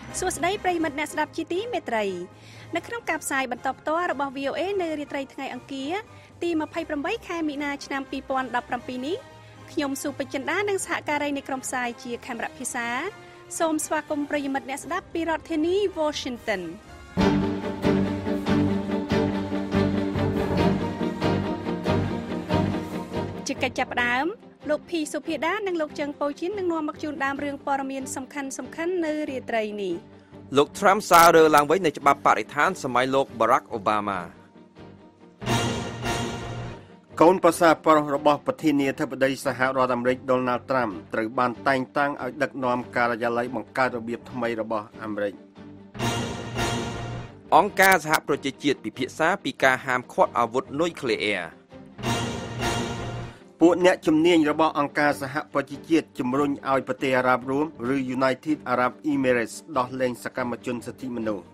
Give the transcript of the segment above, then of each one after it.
សួស្តីប្រិយមិត្តអ្នកស្ដាប់ជាទីមេត្រីនៅក្នុងការផ្សាយបន្តផ្ទាល់របស់ VOA នៅរាត្រីថ្ងៃអង្គារទី28ខែមីនាឆ្នាំ2017នេះខ្ញុំសុពេជ្រចិន្តានិងសហការីនៃក្រុមផ្សាយជាខេមរៈភាសាសូមស្វាគមន៍ប្រិយមិត្តអ្នកស្ដាប់ពីរដ្ឋធានី Washington ជាកិច្ចចាប់ផ្ដើមលោកភីសុភាដានិងលោកជឹងប៉ូជីននឹងនាំមកជូនដើមរឿងព័ត៌មានសំខាន់ៗនៅរាត្រីនេះលោក Trump សាររើឡើងវិញនៃច្បាប់បរិស្ថានសម័យលោក Barack Obama កូនប្រសារប្រុសរបស់ប្រធានាធិបតីសហរដ្ឋអាមេរិក Donald Trump ត្រូវបានតែងតាំងឲ្យដឹកនាំការិយាល័យបង្កើតរបៀបថ្មីរបស់អាមេរិកអង្គការសហប្រជាជាតិពិភាក្សាពីការហាមឃាត់អាវុធនុយក្លេអ៊ែរពួកអ្នកជំនាញរបស់អង្គការសហប្រជាជាតិជំរុញឲ្យប្រទេសអារ៉ាប់រួមឬ United Arab Emirates ដោះលែងសកម្មជនសិទ្ធិមនុស្ស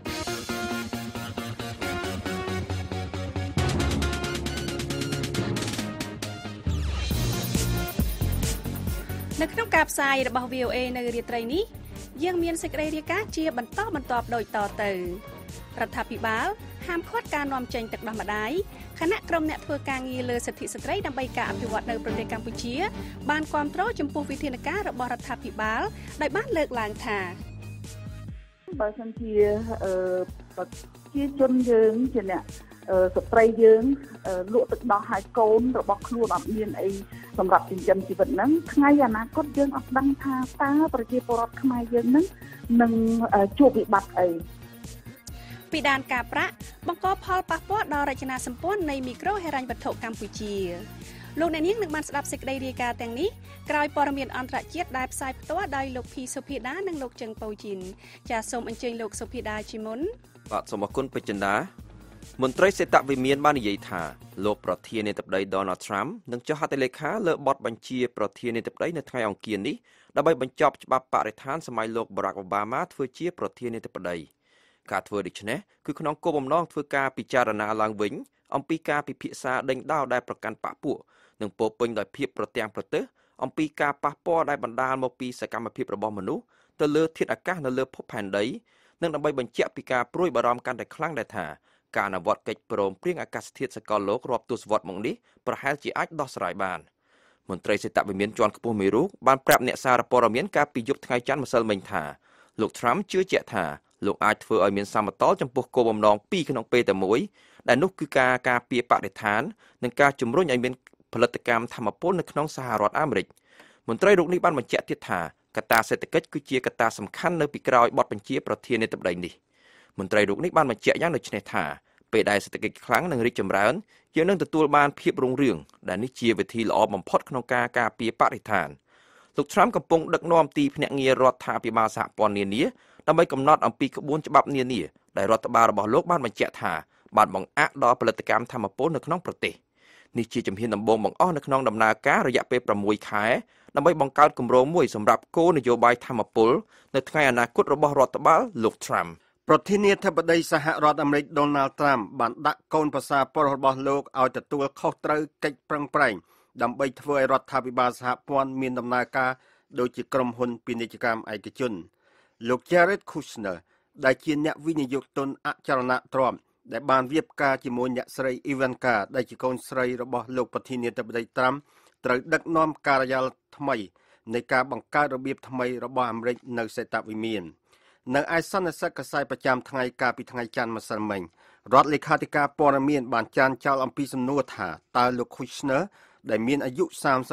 នៅក្នុងការផ្សាយរបស់ VOA នៅរាត្រីនេះយើងមានសេចក្តីរាយការណ៍ជាបន្តបន្ទាប់ដូចតទៅរដ្ឋាភិបាលហាមឃាត់ការនាំចេញទឹកដោះម្ដាយគណៈក្រុមអ្នកធ្វើការងារលើសិទ្ធិស្ត្រីដើម្បីការអភិវឌ្ឍនៅប្រទេសកម្ពុជាបានគាំទ្រចំពោះវិធានការរបស់រដ្ឋាភិបាលដោយបានលើកឡើងថាបើសិនជាប្រជាជនយើងជាអ្នកស្ត្រីយើងលក់ទឹកដោះឲ្យកូនរបស់ខ្លួនអត់មានអីសម្រាប់ចិញ្ចឹមជីវិតហ្នឹងថ្ងៃអនាគតយើងអត់ដឹងថាតើប្រជាពលរដ្ឋខ្មែរយើងហ្នឹងនឹងជួបវិបត្តិអីពីដានការប្រាក់បង្កផលប៉ះពាល់ដល់រចនាសម្ព័ន្ធនៃមីក្រូហិរញ្ញវត្ថុកម្ពុជាលោកអ្នកនាងនឹងបានស្ដាប់សេចក្តីរាយការណ៍ទាំងនេះក្រោយព័ត៌មានអន្តរជាតិដែលផ្សាយផ្ទាល់ដោយលោកភីសុភាដានិងលោកជឹងប៉ូជីនចាសសូមអញ្ជើញលោកសុភាដាជាមុនបាទសូមអរគុណពេជ្រចិន្តាមន្ត្រីសេដ្ឋវិមានបាននិយាយថាលោកប្រធានាធិបតី Donald Trump នឹងចុះហត្ថលេខាលើបទបញ្ជាប្រធានាធិបតីនៅថ្ងៃអង្គារនេះដើម្បីបញ្ចប់ច្បាប់បរិស្ថានសម័យលោក Barack Obama ធ្វើជាប្រធានាធិបតីការធ្វើដូច្នេះគឺក្នុងគោលបំណងធ្វើការពិចារណាឡើងវិញអំពីការពិភាក្សាដេញដោលដែលប្រកាន់បកពួកនិងពោពេញដោយភាពប្រទាំងប្រទើសអំពីការប៉ះពាល់ដែលបណ្ដាលមកពីសកម្មភាពរបស់មនុស្សទៅលើធាតុអាកាសនៅលើភពផែនដីនិងដើម្បីបញ្ជាក់ពីការព្រួយបារម្ភកាន់តែខ្លាំងដែរថាការអនុវត្តកិច្ចព្រមព្រៀងអាកាសធាតុសកលលោករាប់ទសវត្សរ៍មកនេះប្រហែលជាអាចដោះស្រាយបានមន្ត្រីសេដ្ឋវិមានជាន់ខ្ពស់មួយរូបបានប្រាប់អ្នកសារព័ត៌មានកាលពីយប់ថ្ងៃច័ន្ទម្សិលមិញថាលោក Trump ជឿជាក់ថាលោកអាចធ្វើឲ្យមានសមតុល្យចំពោះគោលបំណងពីរក្នុងពេលតែមួយដែលនោះគឺការការពារបរិស្ថាននិងការជំរុញឲ្យមានផលិតកម្មថាមពលនៅក្នុងសហរដ្ឋអាមេរិកមន្ត្រីរូបនេះបានបញ្ជាក់ទៀតថាកត្តាសេដ្ឋកិច្ចគឺជាកត្តាសំខាន់នៅពីក្រោយបទបញ្ជាប្រធានាធិបតីនេះមន្ត្រីរូបនេះបានបញ្ជាក់យ៉ាងដូចនេះថាពេលដែលសេដ្ឋកិច្ចខ្លាំងនិងរីកចម្រើនយើងនឹងទទួលបានភាពរុងរឿងដែលនេះជាវិធីល្អបំផុតក្នុងការការពារបរិស្ថានលោក Trump កំពុងដឹកនាំទីភ្នាក់ងាររដ្ឋាភិបាលសហព័ន្ធនានាដើម្បីកំណត់អំពីក្បួនច្បាប់នានាដែលរដ្ឋបាលរបស់លោកបានបញ្ជាក់ថាបានបង្អាក់ដល់ផលិតកម្មថាមពលនៅក្នុងប្រទេសនេះជាជំហានដំបូងបង្អស់នៅក្នុងដំណើរការរយៈពេល6ខែដើម្បីបង្កើតគម្រោងមួយសម្រាប់គោលនយោបាយថាមពលនៅថ្ងៃអនាគតរបស់រដ្ឋបាលលោក Trump ប្រធានាធិបតីសហរដ្ឋអាមេរិក Donald Trump បានដាក់កូនប្រសារប្រុសរបស់លោកឲ្យទទួលខុសត្រូវកិច្ចប្រឹងប្រែងដើម្បីធ្វើឲ្យរដ្ឋាភិបាលសហព័ន្ធមានដំណើរការដូចជាក្រុមហ៊ុនពាណិជ្ជកម្មឯកជនលោក Jared Kushner ដែលជាអ្នកវិនិយោគទុនអចលនទ្រព្យដែលបានរៀបការជាមួយអ្នកស្រី Ivanka ដែលជាកូនស្រីរបស់លោកប្រធានាធិបតី Trump ត្រូវដឹកនាំការិយាល័យថ្មីនៃការបង្កើតរបៀបថ្មីរបស់អាមេរិកនៅសេតវិមាននៅឯសន្និសីទកាសែតប្រចាំថ្ងៃកាលពីថ្ងៃច័ន្ទម្សិលមិញរដ្ឋលេខាធិការព័ត៌មានបានចានចោលអំពីសំណួរថាតើលោក Kushner ដែលមានអាយុ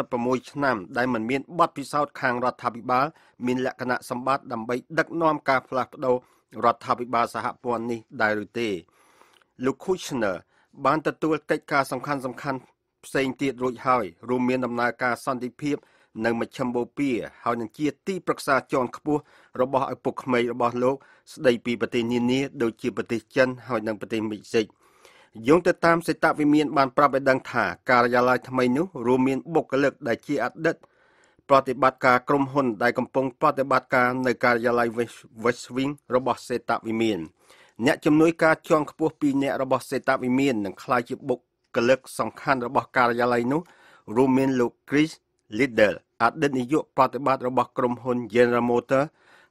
36ឆ្នាំដែលមិនមានបទពិសោធន៍ខាងរដ្ឋាភិបាលមានលក្ខណៈសម្បត្តិដើម្បីដឹកនាំការផ្លាស់ប្ដូររដ្ឋាភិបាលសហព័ន្ធនេះដែរឬទេលោក Kushner បានទទួលកិច្ចការសំខាន់ៗផ្សេងទៀតរួចហើយរួមមានដំណើរការសន្តិភាពនៅមជ្ឈមបូព៌ាហើយនឹងជាទីប្រឹក្សាជាន់ខ្ពស់របស់ឪពុកក្មេករបស់លោកស្ដីពីប្រទេសនានាដូចជាប្រទេសចិនហើយនិងប្រទេសមិចស៊ិកយោងទៅតាមសេតវិមានបានប្រាប់ឲ្យដឹងថាការិយាល័យថ្មីនោះរួមមានបុគ្គលិកដែលជាអតីតប្រតិបត្តិការក្រុមហ៊ុនដែលកំពុងប្រតិបត្តិការនៅការិយាល័យ West Wing របស់សេតវិមានអ្នកជំនួយការជាន់ខ្ពស់2នាក់របស់សេតវិមាននឹងក្លាយជាបុគ្គលិកសំខាន់របស់ការិយាល័យនោះរួមមានលោក Chris Liddell អតីតនាយកប្រតិបត្តិរបស់ក្រុមហ៊ុន General Motors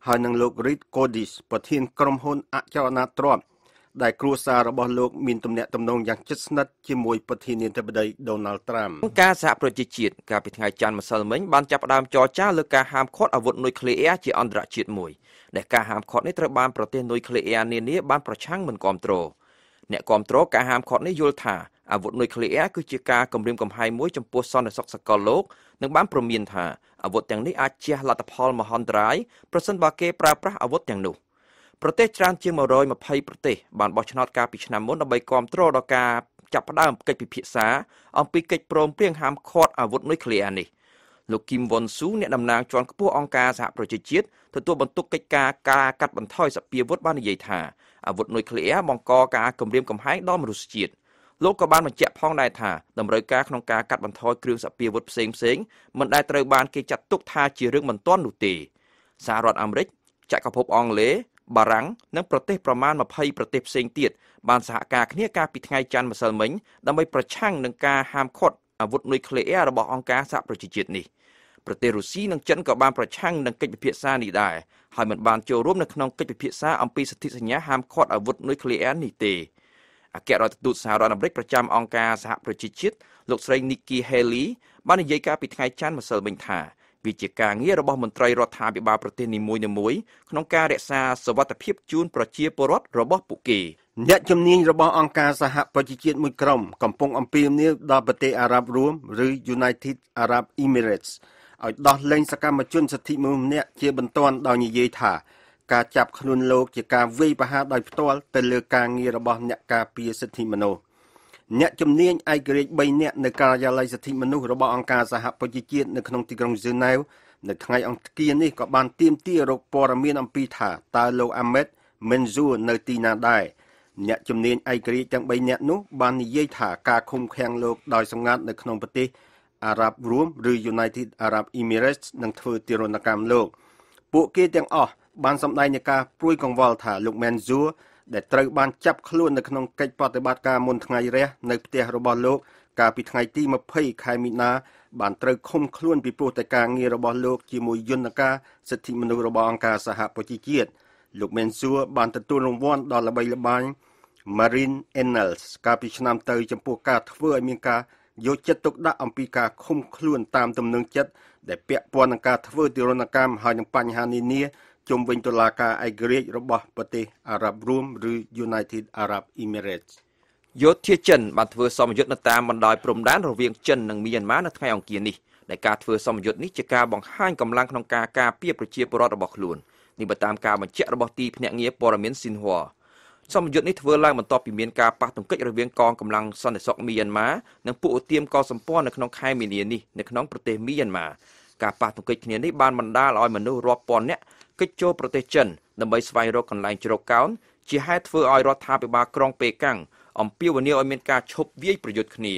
ហើយនឹងលោក Reed Codis ប្រធានក្រុមហ៊ុនអចលនទ្រព្យដែលគ្រួសាររបស់លោកមានទំនាក់ទំនងយ៉ាងជិតស្និទ្ធជាមួយប្រធានាធិបតី Donald Trump ការសហប្រជាជាតិកាលពីថ្ងៃច័ន្ទម្សិលមិញបានចាប់ផ្ដើមចរចាលើការហាមឃាត់អាវុធនុយក្លេអ៊ែរជាអន្តរជាតិមួយដែលការហាមឃាត់នេះត្រូវបានប្រទេសនុយក្លេអ៊ែរនានាបានប្រឆាំងមិនគាំទ្រអ្នកគាំទ្រការហាមឃាត់នេះយល់ថាអាវុធនុយក្លេអ៊ែរគឺជាការគំរាមកំហែងមួយចំពោះសន្តិសុខសកលលោកនិងបានព្រមានថាអាវុធទាំងនេះអាចជះលទ្ធផលមហន្តរាយប្រសិនបើគេប្រើប្រាស់អាវុធទាំងនោះប្រទេសច្រើនជាង120ប្រទេសបានបោះឆ្នោតកាលពីឆ្នាំមុនដើម្បីគាំទ្រដល់ការចាប់ផ្ដើមកិច្ចពិភាក្សាអំពីកិច្ចព្រមព្រៀងហាមឃាត់អាវុធនុយក្លេអ៊ែរនេះលោកគីមវ៉ុនស៊ូអ្នកតំណាងជាន់ខ្ពស់អង្គការសហប្រជាជាតិទទួលបន្ទុកកិច្ចការកាត់បន្ថយសពាវុធបាននិយាយថាអាវុធនុយក្លេអ៊ែរបង្កការគំរាមកំហែងដល់មនុស្សជាតិលោកក៏បានបញ្ជាក់ផងដែរថាតម្រូវការក្នុងការកាត់បន្ថយគ្រឿងសពាវុធផ្សេងមិនដែលត្រូវបានគេចាត់ទុកថាជារឿងមិនទាន់នោះទេសហរដ្ឋអាមេរិកចក្រភពអង់គ្លេសបារាំងនិងប្រទេសប្រមាណ20ប្រទេសផ្សេងទៀតបានសហការគ្នាកាលពីថ្ងៃច័ន្ទម្សិលមិញដើម្បីប្រឆាំងនឹងការហាមឃាត់អាវុធនុយក្លេអ៊ែររបស់អង្គការសហប្រជាជាតិនេះប្រទេសរុស្ស៊ីនិងចិនក៏បានប្រឆាំងនឹងកិច្ចពិភាក្សានេះដែរហើយមិនបានចូលរួមនៅក្នុងកិច្ចពិភាក្សាអំពីសន្ធិសញ្ញាហាមឃាត់អាវុធនុយក្លេអ៊ែរនេះទេអគ្គរដ្ឋទូតសហរដ្ឋអាមេរិកប្រចាំអង្គការសហប្រជាជាតិលោកស្រី Nikki Haley បាននិយាយកាលពីថ្ងៃច័ន្ទម្សិលមិញថាវាជាការងាររបស់មន្ត្រីរដ្ឋាភិបាលប្រទេសនីមួយៗក្នុងការរក្សាសុវត្ថិភាពជូនប្រជាពលរដ្ឋរបស់ពួកគេអ្នកជំនាញរបស់អង្គការសហប្រជាជាតិមួយក្រុមកំពុងអំពាវនាវដល់ប្រទេសអារ៉ាប់រួមឬ United Arab Emirates ឲ្យដោះលែងសកម្មជនសិទ្ធិមនុស្សម្នាក់ជាបន្ទាន់ដោយនិយាយថាការចាប់ខ្លួនលោកជាការវាយប្រហារដោយផ្ទាល់ទៅលើការងាររបស់អ្នកការពារសិទ្ធិមនុស្សអ្នកជំនាញឯករាជ្យ3នាក់នៅការិយាល័យសិទ្ធិមនុស្សរបស់អង្គការសហប្រជាជាតិនៅក្នុងទីក្រុងហ្សឺណែវនៅថ្ងៃអង្គារនេះក៏បានទាមទាររកព័ត៌មានអំពីថាតើលោកអាមេតមិនស៊ូនៅទីណាដែរអ្នកជំនាញឯករាជ្យទាំង3នាក់នោះបាននិយាយថាការឃុំឃាំងលោកដោយសម្ងាត់នៅក្នុងប្រទេសអារ៉ាប់រួមឬ United Arab Emirates នឹងធ្វើទារុណកម្មលោកពួកគេទាំងអស់បានសម្ដែងនៃការព្រួយកង្វល់ថាលោកមែនស៊ូដែលត្រូវបានចាប់ខ្លួននៅក្នុងកិច្ចប្រតិបត្តិការមុនថ្ងៃរះនៅផ្ទះរបស់លោកកាលពីថ្ងៃទី20ខែមីនាបានត្រូវឃុំខ្លួនពីព្រោះតែការងាររបស់លោកជាមួយយន្តការសិទ្ធិមនុស្សរបស់អង្គការសហប្រជាជាតិលោកមែនស៊ូបានទទួលរង្វាន់ដ៏ល្បីល្បាញ Marine Annals កាលពីឆ្នាំទៅចំពោះការធ្វើឲ្យមានការយកចិត្តទុកដាក់អំពីការឃុំខ្លួនតាមទំនឹងចិត្តដែលពាក់ព័ន្ធនឹងការធ្វើទារុណកម្មហើយនឹងបញ្ហានានាជុំវិញតុលាការឯករាជ្យរបស់ប្រទេសអារ៉ាប់រួមឬ United Arab Emirates យោធាចិនបានធ្វើសមយុទ្ធនៅតាមបណ្ដោយព្រំដែនរវាងចិននិងមីយ៉ាន់ម៉ានៅថ្ងៃអង្គារនេះដែលការធ្វើសមយុទ្ធនេះជាការបង្ហាញកម្លាំងក្នុងការការពារប្រជាពលរដ្ឋរបស់ខ្លួននេះបើតាមការបញ្ជាក់របស់ទីភ្នាក់ងារព័ត៌មានស៊ីនហួរសមយុទ្ធនេះធ្វើឡើងបន្ទាប់ពីមានការប៉ះទង្គិចរវាងកងកម្លាំងសន្តិសុខមីយ៉ាន់ម៉ានិងពួកឧទាមកសម្ព័ន្ធនៅក្នុងខែមីនានេះនៅក្នុងប្រទេសមីយ៉ាន់ម៉ាការប៉ះទង្គិចគ្នានេះបានបណ្ដាលឲ្យមនុស្សរាប់ពាន់នាក់កិច្ចចូលប្រទេសចិនដើម្បីស្វែងរកកន្លែងជ្រកកោនជាហេតុធ្វើឲ្យរដ្ឋាភិបាលក្រុងប៉េកាំងអំពាវនាវឲ្យមានការឈប់វាយប្រយុទ្ធគ្នា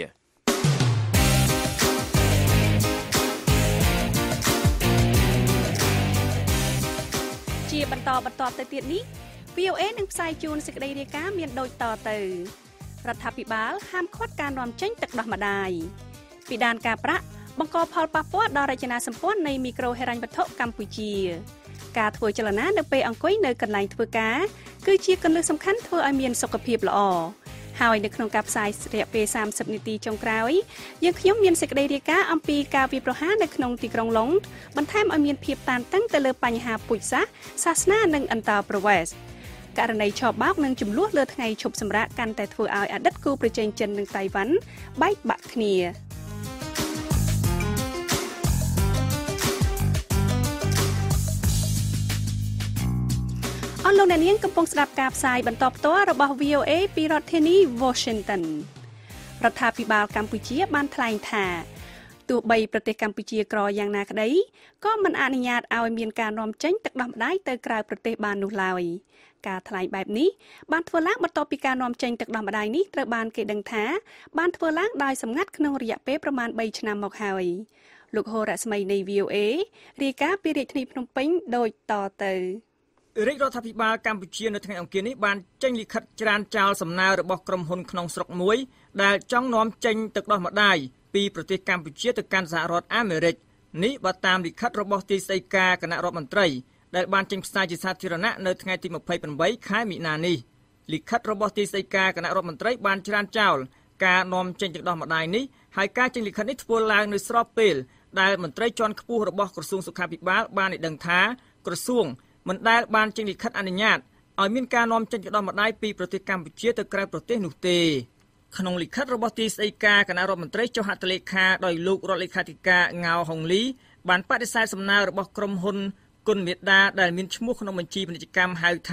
ជាបន្តទៅទៀតនេះ VOA នឹងផ្សាយជូនសេចក្តីរាយការណ៍មានដូចតទៅរដ្ឋាភិបាលហាមឃាត់ការនាំចេញទឹកដោះម្ដាយពីដានការប្រាក់បង្កផលប៉ះពាល់ដល់រចនាសម្ព័ន្ធនៃមីក្រូហិរញ្ញវត្ថុកម្ពុជាការធ្វើចលនានៅពេលអង្គុយនៅកន្លែងធ្វើការគឺជាគន្លឹះសំខាន់ធ្វើឲ្យមានសុខភាពល្អហើយនៅក្នុងការផ្សាយរយៈពេល30នាទីចុងក្រោយយើងខ្ញុំមានសេចក្តីរាយការណ៍អំពីការវាយប្រហារនៅក្នុងទីក្រុងឡុងបន្ថែមឲ្យមានភាពតានតឹងទៅលើបញ្ហាពូជសាសន៍សាសនានិងអន្តោប្រវេសន៍ករណីឆបោកនិងចំនួនលើថ្ងៃឈប់សម្រាកកាន់តែធ្វើឲ្យអតីតគូប្រជែងចិននិងតៃវ៉ាន់បែកបាក់គ្នាអស់លោកអ្នកនាងកំពុងស្ដាប់ការផ្សាយបន្តផ្ទាល់របស់ VOA ពីរដ្ឋធានី Washington រដ្ឋាភិបាលកម្ពុជាបានថ្លែងថាទោះបីប្រទេសកម្ពុជាក្រយ៉ាងណាក្តីក៏មិនអនុញ្ញាតឲ្យមានការនាំចេញទឹកដោះម្ដាយទៅក្រៅប្រទេសបាននោះឡើយការថ្លែងបែបនេះបានធ្វើឡើងបន្ទាប់ពីការនាំចេញទឹកដោះម្ដាយនេះត្រូវបានគេដឹងថាបានធ្វើឡើងដោយសម្ងាត់ក្នុងរយៈពេលប្រមាណ3ឆ្នាំមកហើយលោកហូរ៉ាស្មីនៃ VOA រាយការណ៍ពីរាជធានីភ្នំពេញដូចតទៅរាជរដ្ឋាភិបាលកម្ពុជានៅថ្ងៃអង្គារនេះបានចេញលិខិតច្រានចោលសំណើរបស់ក្រុមហ៊ុនក្នុងស្រុកមួយដែលចង់នាំចេញទឹកដោះម្ដាយពីប្រទេសកម្ពុជាទៅកាន់សហរដ្ឋអាមេរិកនេះបើតាមលិខិតរបស់ទីស្តីការគណៈរដ្ឋមន្ត្រីដែលបានចេញផ្សាយជាសាធារណៈនៅថ្ងៃទី28ខែមិនិនានេះលិខិតរបស់ទីស្តីការគណៈរដ្ឋមន្ត្រីបានច្រានចោលការនាំចេញទឹកដោះម្ដាយនេះហើយការចេញលិខិតនេះធ្វើឡើងនៅស្របពេលដែលមន្ត្រីជាន់ខ្ពស់របស់ក្រសួងសុខាភិបាលបានឲ្យដឹងថាក្រសួងមិនដែលបានចេញលិខិតអនុញ្ញាតឲ្យមានការនាំចេញទឹកដោះម្ដាយពីប្រទេសកម្ពុជាទៅក្រៅប្រទេសនោះទេក្នុងលិខិតរបស់ទីស្តីការគណៈរដ្ឋមន្ត្រីចុះហត្ថលេខាដោយលោករដ្ឋលេខាធិការងៅហុងលីបានបដិសេធសំណើរបស់ក្រុមហ៊ុនគុណមេដាដែលមានឈ្មោះក្នុងបញ្ជីពាណិជ្ជកម្មហៅថា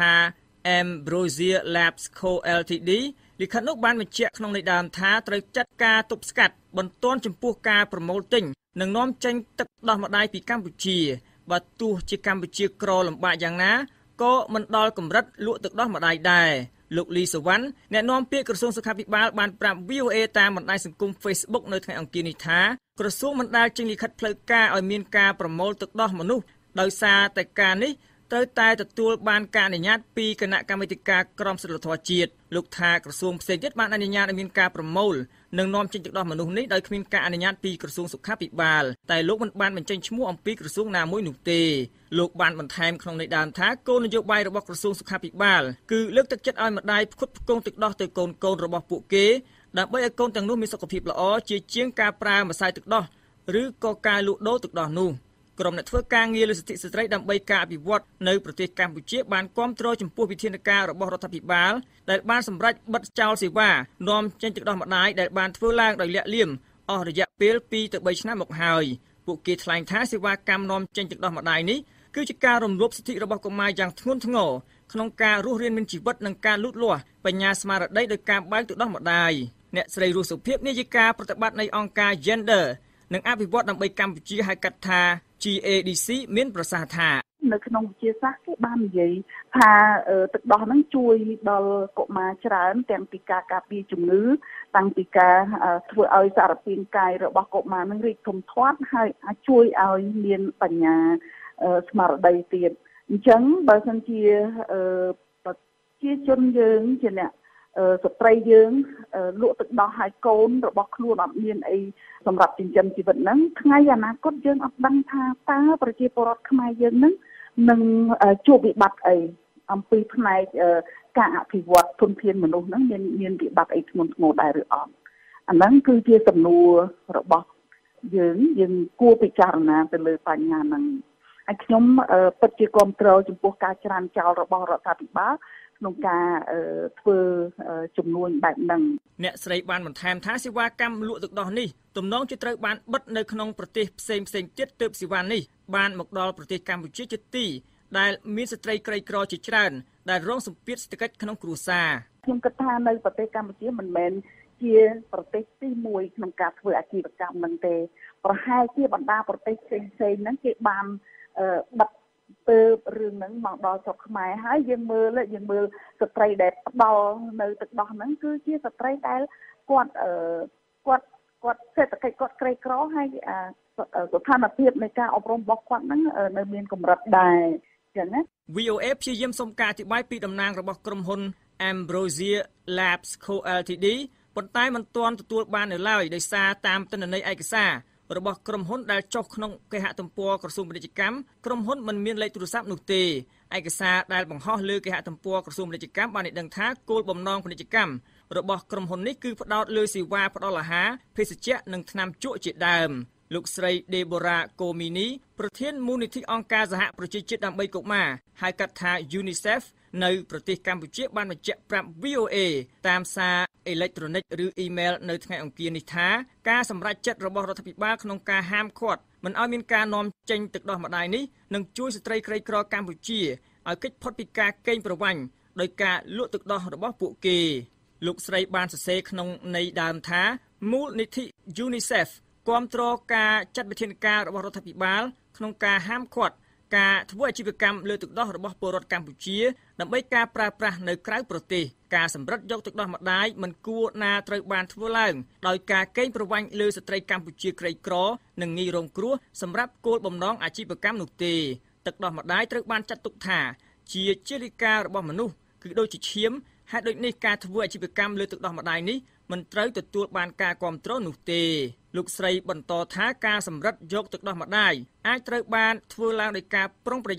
Amarica Labs Co Ltd លិខិតនោះបានបញ្ជាក់ក្នុងន័យដើមថាត្រូវចាត់ការទប់ស្កាត់បន្ទាន់ចំពោះការប្រមូលទិញនិងនាំចេញទឹកដោះម្ដាយពីកម្ពុជាបើទោះជាកម្ពុជាក្រលំបាកយ៉ាងណាក៏មិនដល់កម្រិតលក់ទឹកដោះម្ដាយដែរលោកលីសវណ្ណអ្នកនាំពាក្យក្រសួងសុខាភិបាលបានប្រាប់ VOA តាមបណ្ដាញសង្គម Facebook នៅថ្ងៃអង្គារនេះថាក្រសួងមិនដែលចេញលិខិតផ្លូវការឲ្យមានការប្រមូលទឹកដោះមនុស្សដោយសារតែការនេះត្រូវតែទទួលបានការអនុញ្ញាតពីគណៈកម្មាធិការក្រមសីលធម៌ជាតិលោកថាក្រសួងផ្សេងទៀតបានអនុញ្ញាតឲ្យមានការប្រមូលនិងនាំចេញទឹកដោះមនុស្សនេះដោយគ្មានការអនុញ្ញាតពីក្រសួងសុខាភិបាលតែលោកមិនបានបញ្ចេញឈ្មោះអំពីក្រសួងណាមួយនោះទេលោកបានបន្ថែមក្នុងន័យដើមថាគោលនយោបាយរបស់ក្រសួងសុខាភិបាលគឺលើកទឹកចិត្តឲ្យម្ដាយផ្គត់ផ្គង់ទឹកដោះទៅកូនៗរបស់ពួកគេដើម្បីឲ្យកូនទាំងនោះមានសុខភាពល្អជាជាងការប្រើម្សៅទឹកដោះឬក៏ការលក់ដូរទឹកដោះនោះក្រុមអ្នកធ្វើការងារលើសិទ្ធិស្ត្រីដើម្បីការអភិវឌ្ឍនៅប្រទេសកម្ពុជាបានគាំទ្រចំពោះវិធានការរបស់រដ្ឋាភិបាលដែលបានសម្រេចបិទចោលសេវានាំចេញទឹកដោះម្ដាយដែលបានធ្វើឡើងដោយលាក់លៀមអស់រយៈពេល2 ទៅ 3 ឆ្នាំមកហើយពួកគេថ្លែងថាសេវាកម្មនាំចេញទឹកដោះម្ដាយនេះគឺជាការរំលោភសិទ្ធិរបស់កុមារយ៉ាងធ្ងន់ធ្ងរក្នុងការរស់រានមានជីវិតនិងការលូតលាស់បញ្ញាស្មារតីដោយការបើកទឹកដោះម្ដាយអ្នកស្រីរស់សុភាពនាយិកាប្រតិបត្តិនៃអង្គការ Gender និងអភិវឌ្ឍដើម្បីកម្ពុជាហៅកាត់ថា GADC មានប្រសាសន៍ថានៅក្នុងវិទ្យាសាស្ត្រគេបាននិយាយថាទឹកដោះហ្នឹងជួយដល់កុមារច្រើនទាំងពីការការពារជំងឺតាំងពីការធ្វើឲ្យសារពាង្គកាយរបស់កុមារហ្នឹងរីកធំធាត់ហើយអាចជួយឲ្យមានបញ្ញាស្មារតីទៀតអញ្ចឹងបើសិនជាប្រជាជនយើងជាអ្នកស្ត្រីយើងលក់ទឹកដោះឲ្យកូនរបស់ខ្លួនអត់មានអីសម្រាប់ចិញ្ចឹមជីវិតហ្នឹងថ្ងៃអនាគតយើងអត់ដឹងថាតើប្រជាពលរដ្ឋខ្មែរយើងហ្នឹងនឹងជួបវិបត្តិអីអំពីផ្នែកការអភិវឌ្ឍធនធានមនុស្សហ្នឹងមានវិបត្តិអីធ្ងន់ធ្ងរដែរឬអត់អាហ្នឹងគឺជាសំណួររបស់យើងគួរពិចារណាទៅលើបញ្ហាហ្នឹងហើយខ្ញុំពិតជាគាំទ្រចំពោះការច្រានចោលរបស់រដ្ឋាភិបាលក្នុងការធ្វើជំនួញបែបហ្នឹងអ្នកស្រីបានបន្ថែមថាសេវាកម្មលក់ទឹកដោះនេះទំនងជាត្រូវបានបិទនៅក្នុងប្រទេសផ្សេងទៀតទើបសេវានេះបានមកដល់ប្រទេសកម្ពុជាជាទីដែលមានស្ត្រីក្រីក្រជាច្រើនដែលរងសម្ពាធសេដ្ឋកិច្ចក្នុងគ្រួសារខ្ញុំគិតថានៅប្រទេសកម្ពុជាមិនមែនជាប្រទេសទី1ក្នុងការធ្វើអាជីវកម្មហ្នឹងទេប្រហែលជាបណ្ដាប្រទេសផ្សេងហ្នឹងគេបានបិទទៅរឿងហ្នឹងមកដល់ស្រុកខ្មែរហើយយើងមើលស្ត្រីដែលផ្ដល់នៅទឹកដោះហ្នឹងគឺជាស្ត្រីដែលគាត់សេដ្ឋកិច្ចគាត់ក្រីក្រហើយស្ថានភាពនៃការអប់រំរបស់គាត់ហ្នឹងនៅមានកម្រិតដែរចឹងណា VOA ព្យាយាមសុំការអធិប្បាយពីតំណាងរបស់ក្រុមហ៊ុន Amarica Labs Co Ltd ប៉ុន្តែមិនទាន់ទទួលបាននៅឡើយដោយសារតាមទិន្នន័យឯកសាររបស់ក្រុមហ៊ុនដែលចុះក្នុងគេហទំព័រក្រសួងពាណិជ្ជកម្មក្រុមហ៊ុនមិនមានលេខទូរស័ព្ទនោះទេឯកសារដែលបង្ហោះលើគេហទំព័រក្រសួងពាណិជ្ជកម្មបានឲ្យដឹងថាគោលបំណងពាណិជ្ជកម្មរបស់ក្រុមហ៊ុននេះគឺផ្ដោតលើសេវាផ្ដល់អាហារភេសជ្ជៈនិងថ្នាំជក់ជាដើមលោកស្រី Deborah Komini ប្រធានមូលនិធិអង្គការសហប្រជាជាតិដើម្បីកុមារហៅកាត់ថា UNICEF នៅប្រទេសកម្ពុជាបានបញ្ជាក់ប្រាប់ VOA តាមសារអេឡិចត្រូនិកឬអ៊ីមែលនៅថ្ងៃអង្គារនេះថាការសម្រេចចិត្តរបស់រដ្ឋាភិបាលក្នុងការហាមឃាត់មិនឲ្យមានការនាំចេញទឹកដោះម្ដាយនេះនឹងជួយស្ត្រីក្រីក្រកម្ពុជាឲ្យគេចផុតពីការកេងប្រវ័ញ្ចដោយការលក់ទឹកដោះរបស់ពួកគេលោកស្រីបានសរសេរក្នុងន័យដើមថាមូលនិធិ UNICEF គាំទ្រការចាត់វិធានការរបស់រដ្ឋាភិបាលក្នុងការហាមឃាត់ការធ្វើអាជីវកម្មលើទឹកដោះរបស់ពលរដ្ឋកម្ពុជាដើម្បីការប្រើប្រាស់នៅក្រៅប្រទេសការសម្រិតយកទឹកដោះម្ដាយមិនគួរណាត្រូវបានធ្វើឡើងដោយការកេងប្រវ័ញ្ចលើស្ត្រីកម្ពុជាក្រីក្រនិងងាយរងគ្រោះសម្រាប់គោលបំណងអាជីវកម្មនោះទេទឹកដោះម្ដាយត្រូវបានចាត់ទុកថាជាជាលិការបស់មនុស្សគឺដូចជាឈាមហេតុដូចនេះការធ្វើអាជីវកម្មលើទឹកដោះម្ដាយនេះមិនត្រូវទទួលបានការគ្រប់គ្រងនោះទេលោកស្រីបន្តថាការសម្រិតយកទឹកដោះម្ដាយអាចត្រូវបានធ្វើឡើងដោយការប្រុងប្រយ័ត្ន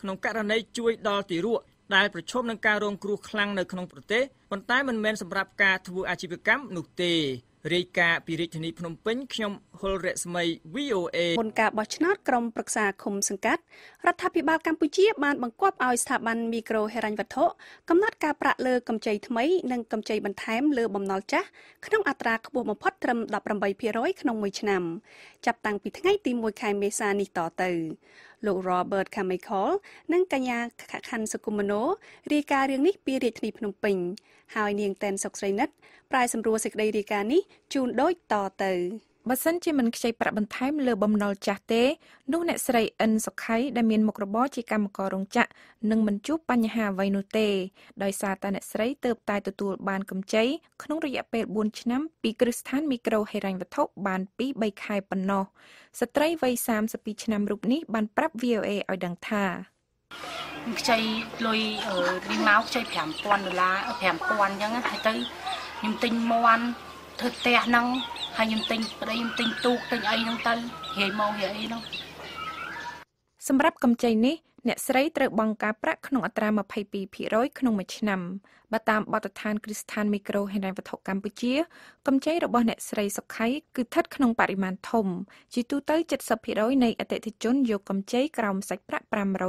ក្នុងករណីជួយដល់ទារកដែលប្រឈមនឹងការរងគ្រោះខ្លាំងនៅក្នុងប្រទេសប៉ុន្តែមិនមែនសម្រាប់ការធ្វើអាជីវកម្មនោះទេរាយការណ៍ពីរាជធានីភ្នំពេញខ្ញុំហុលរស្មី VOA មុនការបោះឆ្នោតក្រុមប្រឹក្សាឃុំសង្កាត់រដ្ឋាភិបាលកម្ពុជាបានបង្គាប់ឲ្យស្ថាប័នមីក្រូហិរញ្ញវត្ថុកំណត់ការប្រាក់លើកម្ចីថ្មីនិងកម្ចីបន្ថែមលើបំណុលចាស់ក្នុងអត្រាខ្ពស់បំផុតត្រឹម 18% ក្នុងមួយឆ្នាំចាប់តាំងពីថ្ងៃទី1ខែមេសានេះតទៅលោក Robert Khmer និងកញ្ញាខណ្ឌសុគមនោរាយការណ៍រឿងនេះពីរាជធានីភ្នំពេញហើយនាងតែនសុកស្រីនិតប្រាយសម្រួលសេចក្តីរាយការណ៍នេះជូនដូចតទៅបើសិនជាមិនខ្ចីប្រាក់បន្ថែមលើបំណុលចាស់ទេនោះអ្នកស្រីអិនសុខៃដែលមានមុខរបរជាកម្មកររោងចក្រនឹងមិនជួបបញ្ហាអ្វីនោះទេដោយសារតែអ្នកស្រីទើបតែទទួលបានកម្ចីក្នុងរយៈពេល4ឆ្នាំពីគ្រឹះស្ថានមីក្រូហិរញ្ញវត្ថុបាន 2-3 ខែប៉ុណ្ណោះស្ត្រីវ័យ32ឆ្នាំរូបនេះបានប្រាប់ VOA ឲ្យដឹងថាខ្ចីលុយនេះមកខ្ចី$5,000 $5,000 អញ្ចឹងហើយទៅខ្ញុំទិញមាន់ធ្វើផ្ទះហ្នឹងហើយខ្ញុំទិញប្តីខ្ញុំទិញទូកទិញអីហ្នឹងទៅរាយមករាយអីហ្នឹងសម្រាប់កម្ចីនេះអ្នកស្រីត្រូវបង់ការប្រាក់ក្នុងអត្រា 22% ក្នុងមួយឆ្នាំបើតាមបទដ្ឋានគ្រឹះស្ថានមីក្រូហិរញ្ញវត្ថុកម្ពុជាកម្ចីរបស់អ្នកស្រីសុខៃគឺស្ថិតក្នុងបរិមាណធំជាទូទៅ 70% នៃអតិថិជនយកកម្ចីក្រោមសាច់ប្រាក់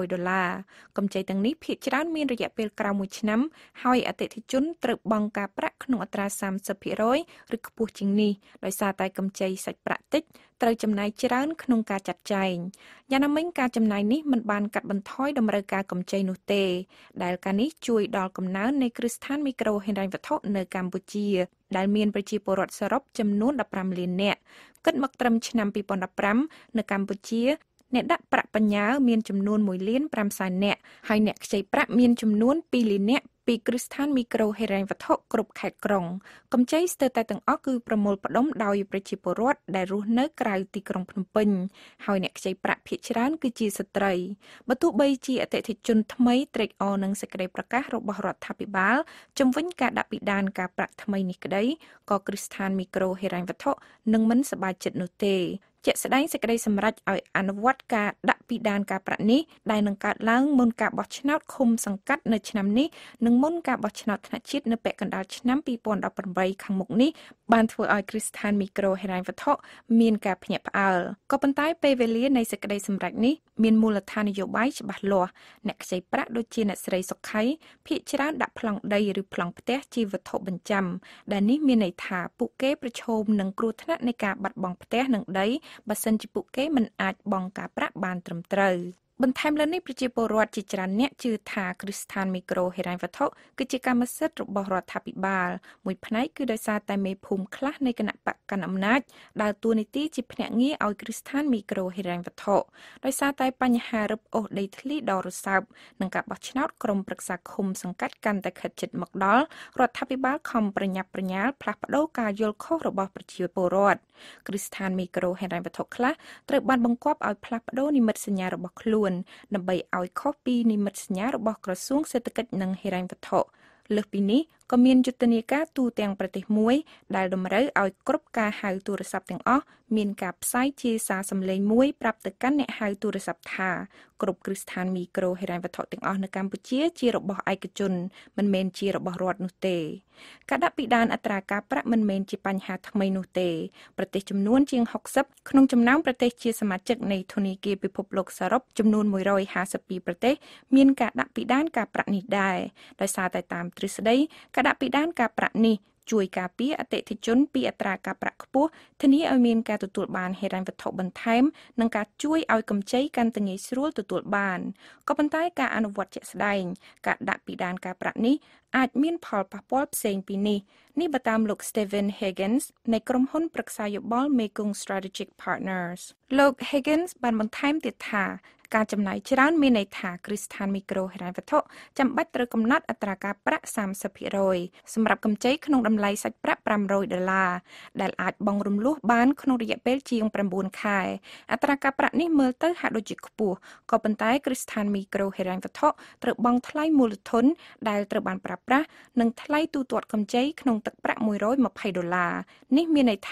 $500កម្ចីទាំងនេះភាគច្រើនមានរយៈពេលក្រោមមួយឆ្នាំហើយអតិថិជនត្រូវបង់ការប្រាក់ក្នុងអត្រា 30% ឬខ្ពស់ជាងនេះដោយសារតែកម្ចីសាច់ប្រាក់តិចត្រូវចំណាយច្រើនក្នុងការចាត់ចែងយ៉ាងណាមិញការចំណាយនេះមិនបានកាត់បន្ថយតម្រូវការកម្ចីនោះទេដែលការនេះជួយដល់កំណើននៃគ្រឹះស្ថានមីក្រូហិរញ្ញវត្ថុនៅកម្ពុជាដែលមានប្រជាពលរដ្ឋសរុបចំនួន15លាននាក់គិតមកត្រឹមឆ្នាំ2015នៅកម្ពុជាអ្នកដាក់ប្រាក់បញ្ញើមានចំនួន1លាន5សែននាក់ហើយអ្នកខ្ចីប្រាក់មានចំនួន2លាននាក់ពីគ្រឹះស្ថានមីក្រូហិរញ្ញវត្ថុគ្រប់ខេត្តក្រុងកម្ចីស្ទើរតែទាំងអស់គឺប្រមូលផ្ដុំដោយប្រជាពលរដ្ឋដែលរស់នៅក្រៅទីក្រុងភ្នំពេញហើយអ្នកខ្ចីប្រាក់ភាគច្រើនគឺជាស្ត្រីបើទោះបីជាអតិថិជនថ្មីត្រេកអរនឹងសេចក្តីប្រកាសរបស់រដ្ឋាភិបាលជំវិញការដាក់ពិដានការប្រាក់ថ្មីនេះក្តីក៏គ្រឹះស្ថានមីក្រូហិរញ្ញវត្ថុនឹងមិនសប្បាយចិត្តនោះទេជាក់ស្ដែងសេចក្តីសម្រេចឲ្យអនុវត្តការដាក់ពិដានការប្រាក់នេះដែលនឹងកើតឡើងមុនការបោះឆ្នោតឃុំសង្កាត់នៅឆ្នាំនេះនិងមុនការបោះឆ្នោតថ្នាក់ជាតិនៅពាក់កណ្ដាលឆ្នាំ2018ខាងមុខនេះបានធ្វើឲ្យគ្រឹះស្ថានមីក្រូហិរញ្ញវត្ថុមានការភ្ញាក់ផ្អើលក៏ប៉ុន្តែពេលវេលានៃសេចក្តីសម្រេចនេះមានមូលដ្ឋាននយោបាយច្បាស់លាស់អ្នកខ្ចីប្រាក់ដូចជាអ្នកស្រីសុខៃភាគច្រើនដាក់ប្លង់ដីឬប្លង់ផ្ទះជាវត្ថុបញ្ចាំដែលនេះមានន័យថាពួកគេប្រឈមនឹងគ្រោះថ្នាក់នៃការបាត់បង់ផ្ទះនិងដីបើសិនជាពួកគេមិនអាចបង់ការប្រាក់បានត្រឹមត្រូវបន្ថែមលើនេះប្រជាពលរដ្ឋជាច្រើនអ្នកជឿថាគ្រឹះស្ថានមីក្រូហិរញ្ញវត្ថុគឺជាកម្មសិទ្ធិរបស់រដ្ឋាភិបាលមួយផ្នែកគឺដោយសារតែមេភូមិខ្លះនៃគណៈបកកណ្ដាលអំណាចដើរតួនាទីជាភ្នាក់ងារឲ្យគ្រឹះស្ថានមីក្រូហិរញ្ញវត្ថុដោយសារតែបញ្ហារឹបអូសដីធ្លីដ៏រសើបនិងការបោះឆ្នោតក្រុមប្រឹក្សាឃុំសង្កាត់កាន់តែខិតជិតមកដល់រដ្ឋាភិបាលខំប្រញាប់ប្រញាល់ផ្លាស់ប្ដូរការយល់ខុសរបស់ប្រជាពលរដ្ឋគ្រឹះស្ថានមីក្រូហិរញ្ញវត្ថុខ្លះត្រូវបានបង្គាប់ឲ្យផ្លាស់ប្ដូរនិមិត្តសញ្ញារបស់ខ្លួនដើម្បីឲ្យខុសពីនិមិត្តសញ្ញារបស់ក្រសួងសេដ្ឋកិច្ចនិងហិរញ្ញវត្ថុលើសពីនេះក៏មានយុទ្ធនាការទូទាំងប្រទេសមួយដែលតម្រូវឲ្យគ្រប់ការហៅទូរស័ព្ទទាំងអស់មានការផ្សាយជាសារសំឡេងមួយប្រាប់ទៅកាន់អ្នកហៅទូរស័ព្ទថាគ្រប់គ្រឹះស្ថានមីក្រូហិរញ្ញវត្ថុទាំងអស់នៅកម្ពុជាជារបស់ឯកជនមិនមែនជារបស់រដ្ឋនោះទេការដាក់ពិដានអត្រាការប្រាក់មិនមែនជាបញ្ហាថ្មីនោះទេប្រទេសចំនួនជាង60ក្នុងចំណោមប្រទេសជាសមាជិកនៃធនាគារពិភពលោកសរុបចំនួន152ប្រទេសមានការដាក់ពិដានការប្រាក់នេះដែរដោយសារតែតាមទ្រឹស្ដីការដាក់ពិដានការប្រាក់នេះជួយការពារអតិថិជនពីអត្រាការប្រាក់ខ្ពស់ធានាឲ្យមានការទទួលបានហិរញ្ញវត្ថុបន្ថែមនិងការជួយឲ្យកម្ចីកាន់តែងាយស្រួលទទួលបានក៏ប៉ុន្តែការអនុវត្តជាក់ស្ដែងការដាក់ពិដានការប្រាក់នេះអាចមានផលប៉ះពាល់ផ្សេងពីនេះបើតាមលោក Stephen Higgins នៃក្រុមហ៊ុនប្រឹក្សាយោបល់ Mekong Strategic Partners លោក Higgins បានបន្ថែមទៀតថាការចំណាយច្រើនមានន័យថាគ្រឹះស្ថានមីក្រូហិរញ្ញវត្ថុចាំបាច់ត្រូវកំណត់អត្រាការប្រាក់ 30% សម្រាប់កម្ចីក្នុងតម្លៃសាច់ប្រាក់$500ដែលអាចបង់រំលោះបានក្នុងរយៈពេលជាង9ខែអត្រាការប្រាក់នេះមើលទៅហាក់ដូចជាខ្ពស់ក៏ប៉ុន្តែគ្រឹះស្ថានមីក្រូហិរញ្ញវត្ថុត្រូវបង់ថ្លៃមូលធនដែលត្រូវបានប្រើប្រាស់និងថ្លៃទូទាត់កម្ចីក្នុងទឹកប្រាក់$120នេះមានន័យថា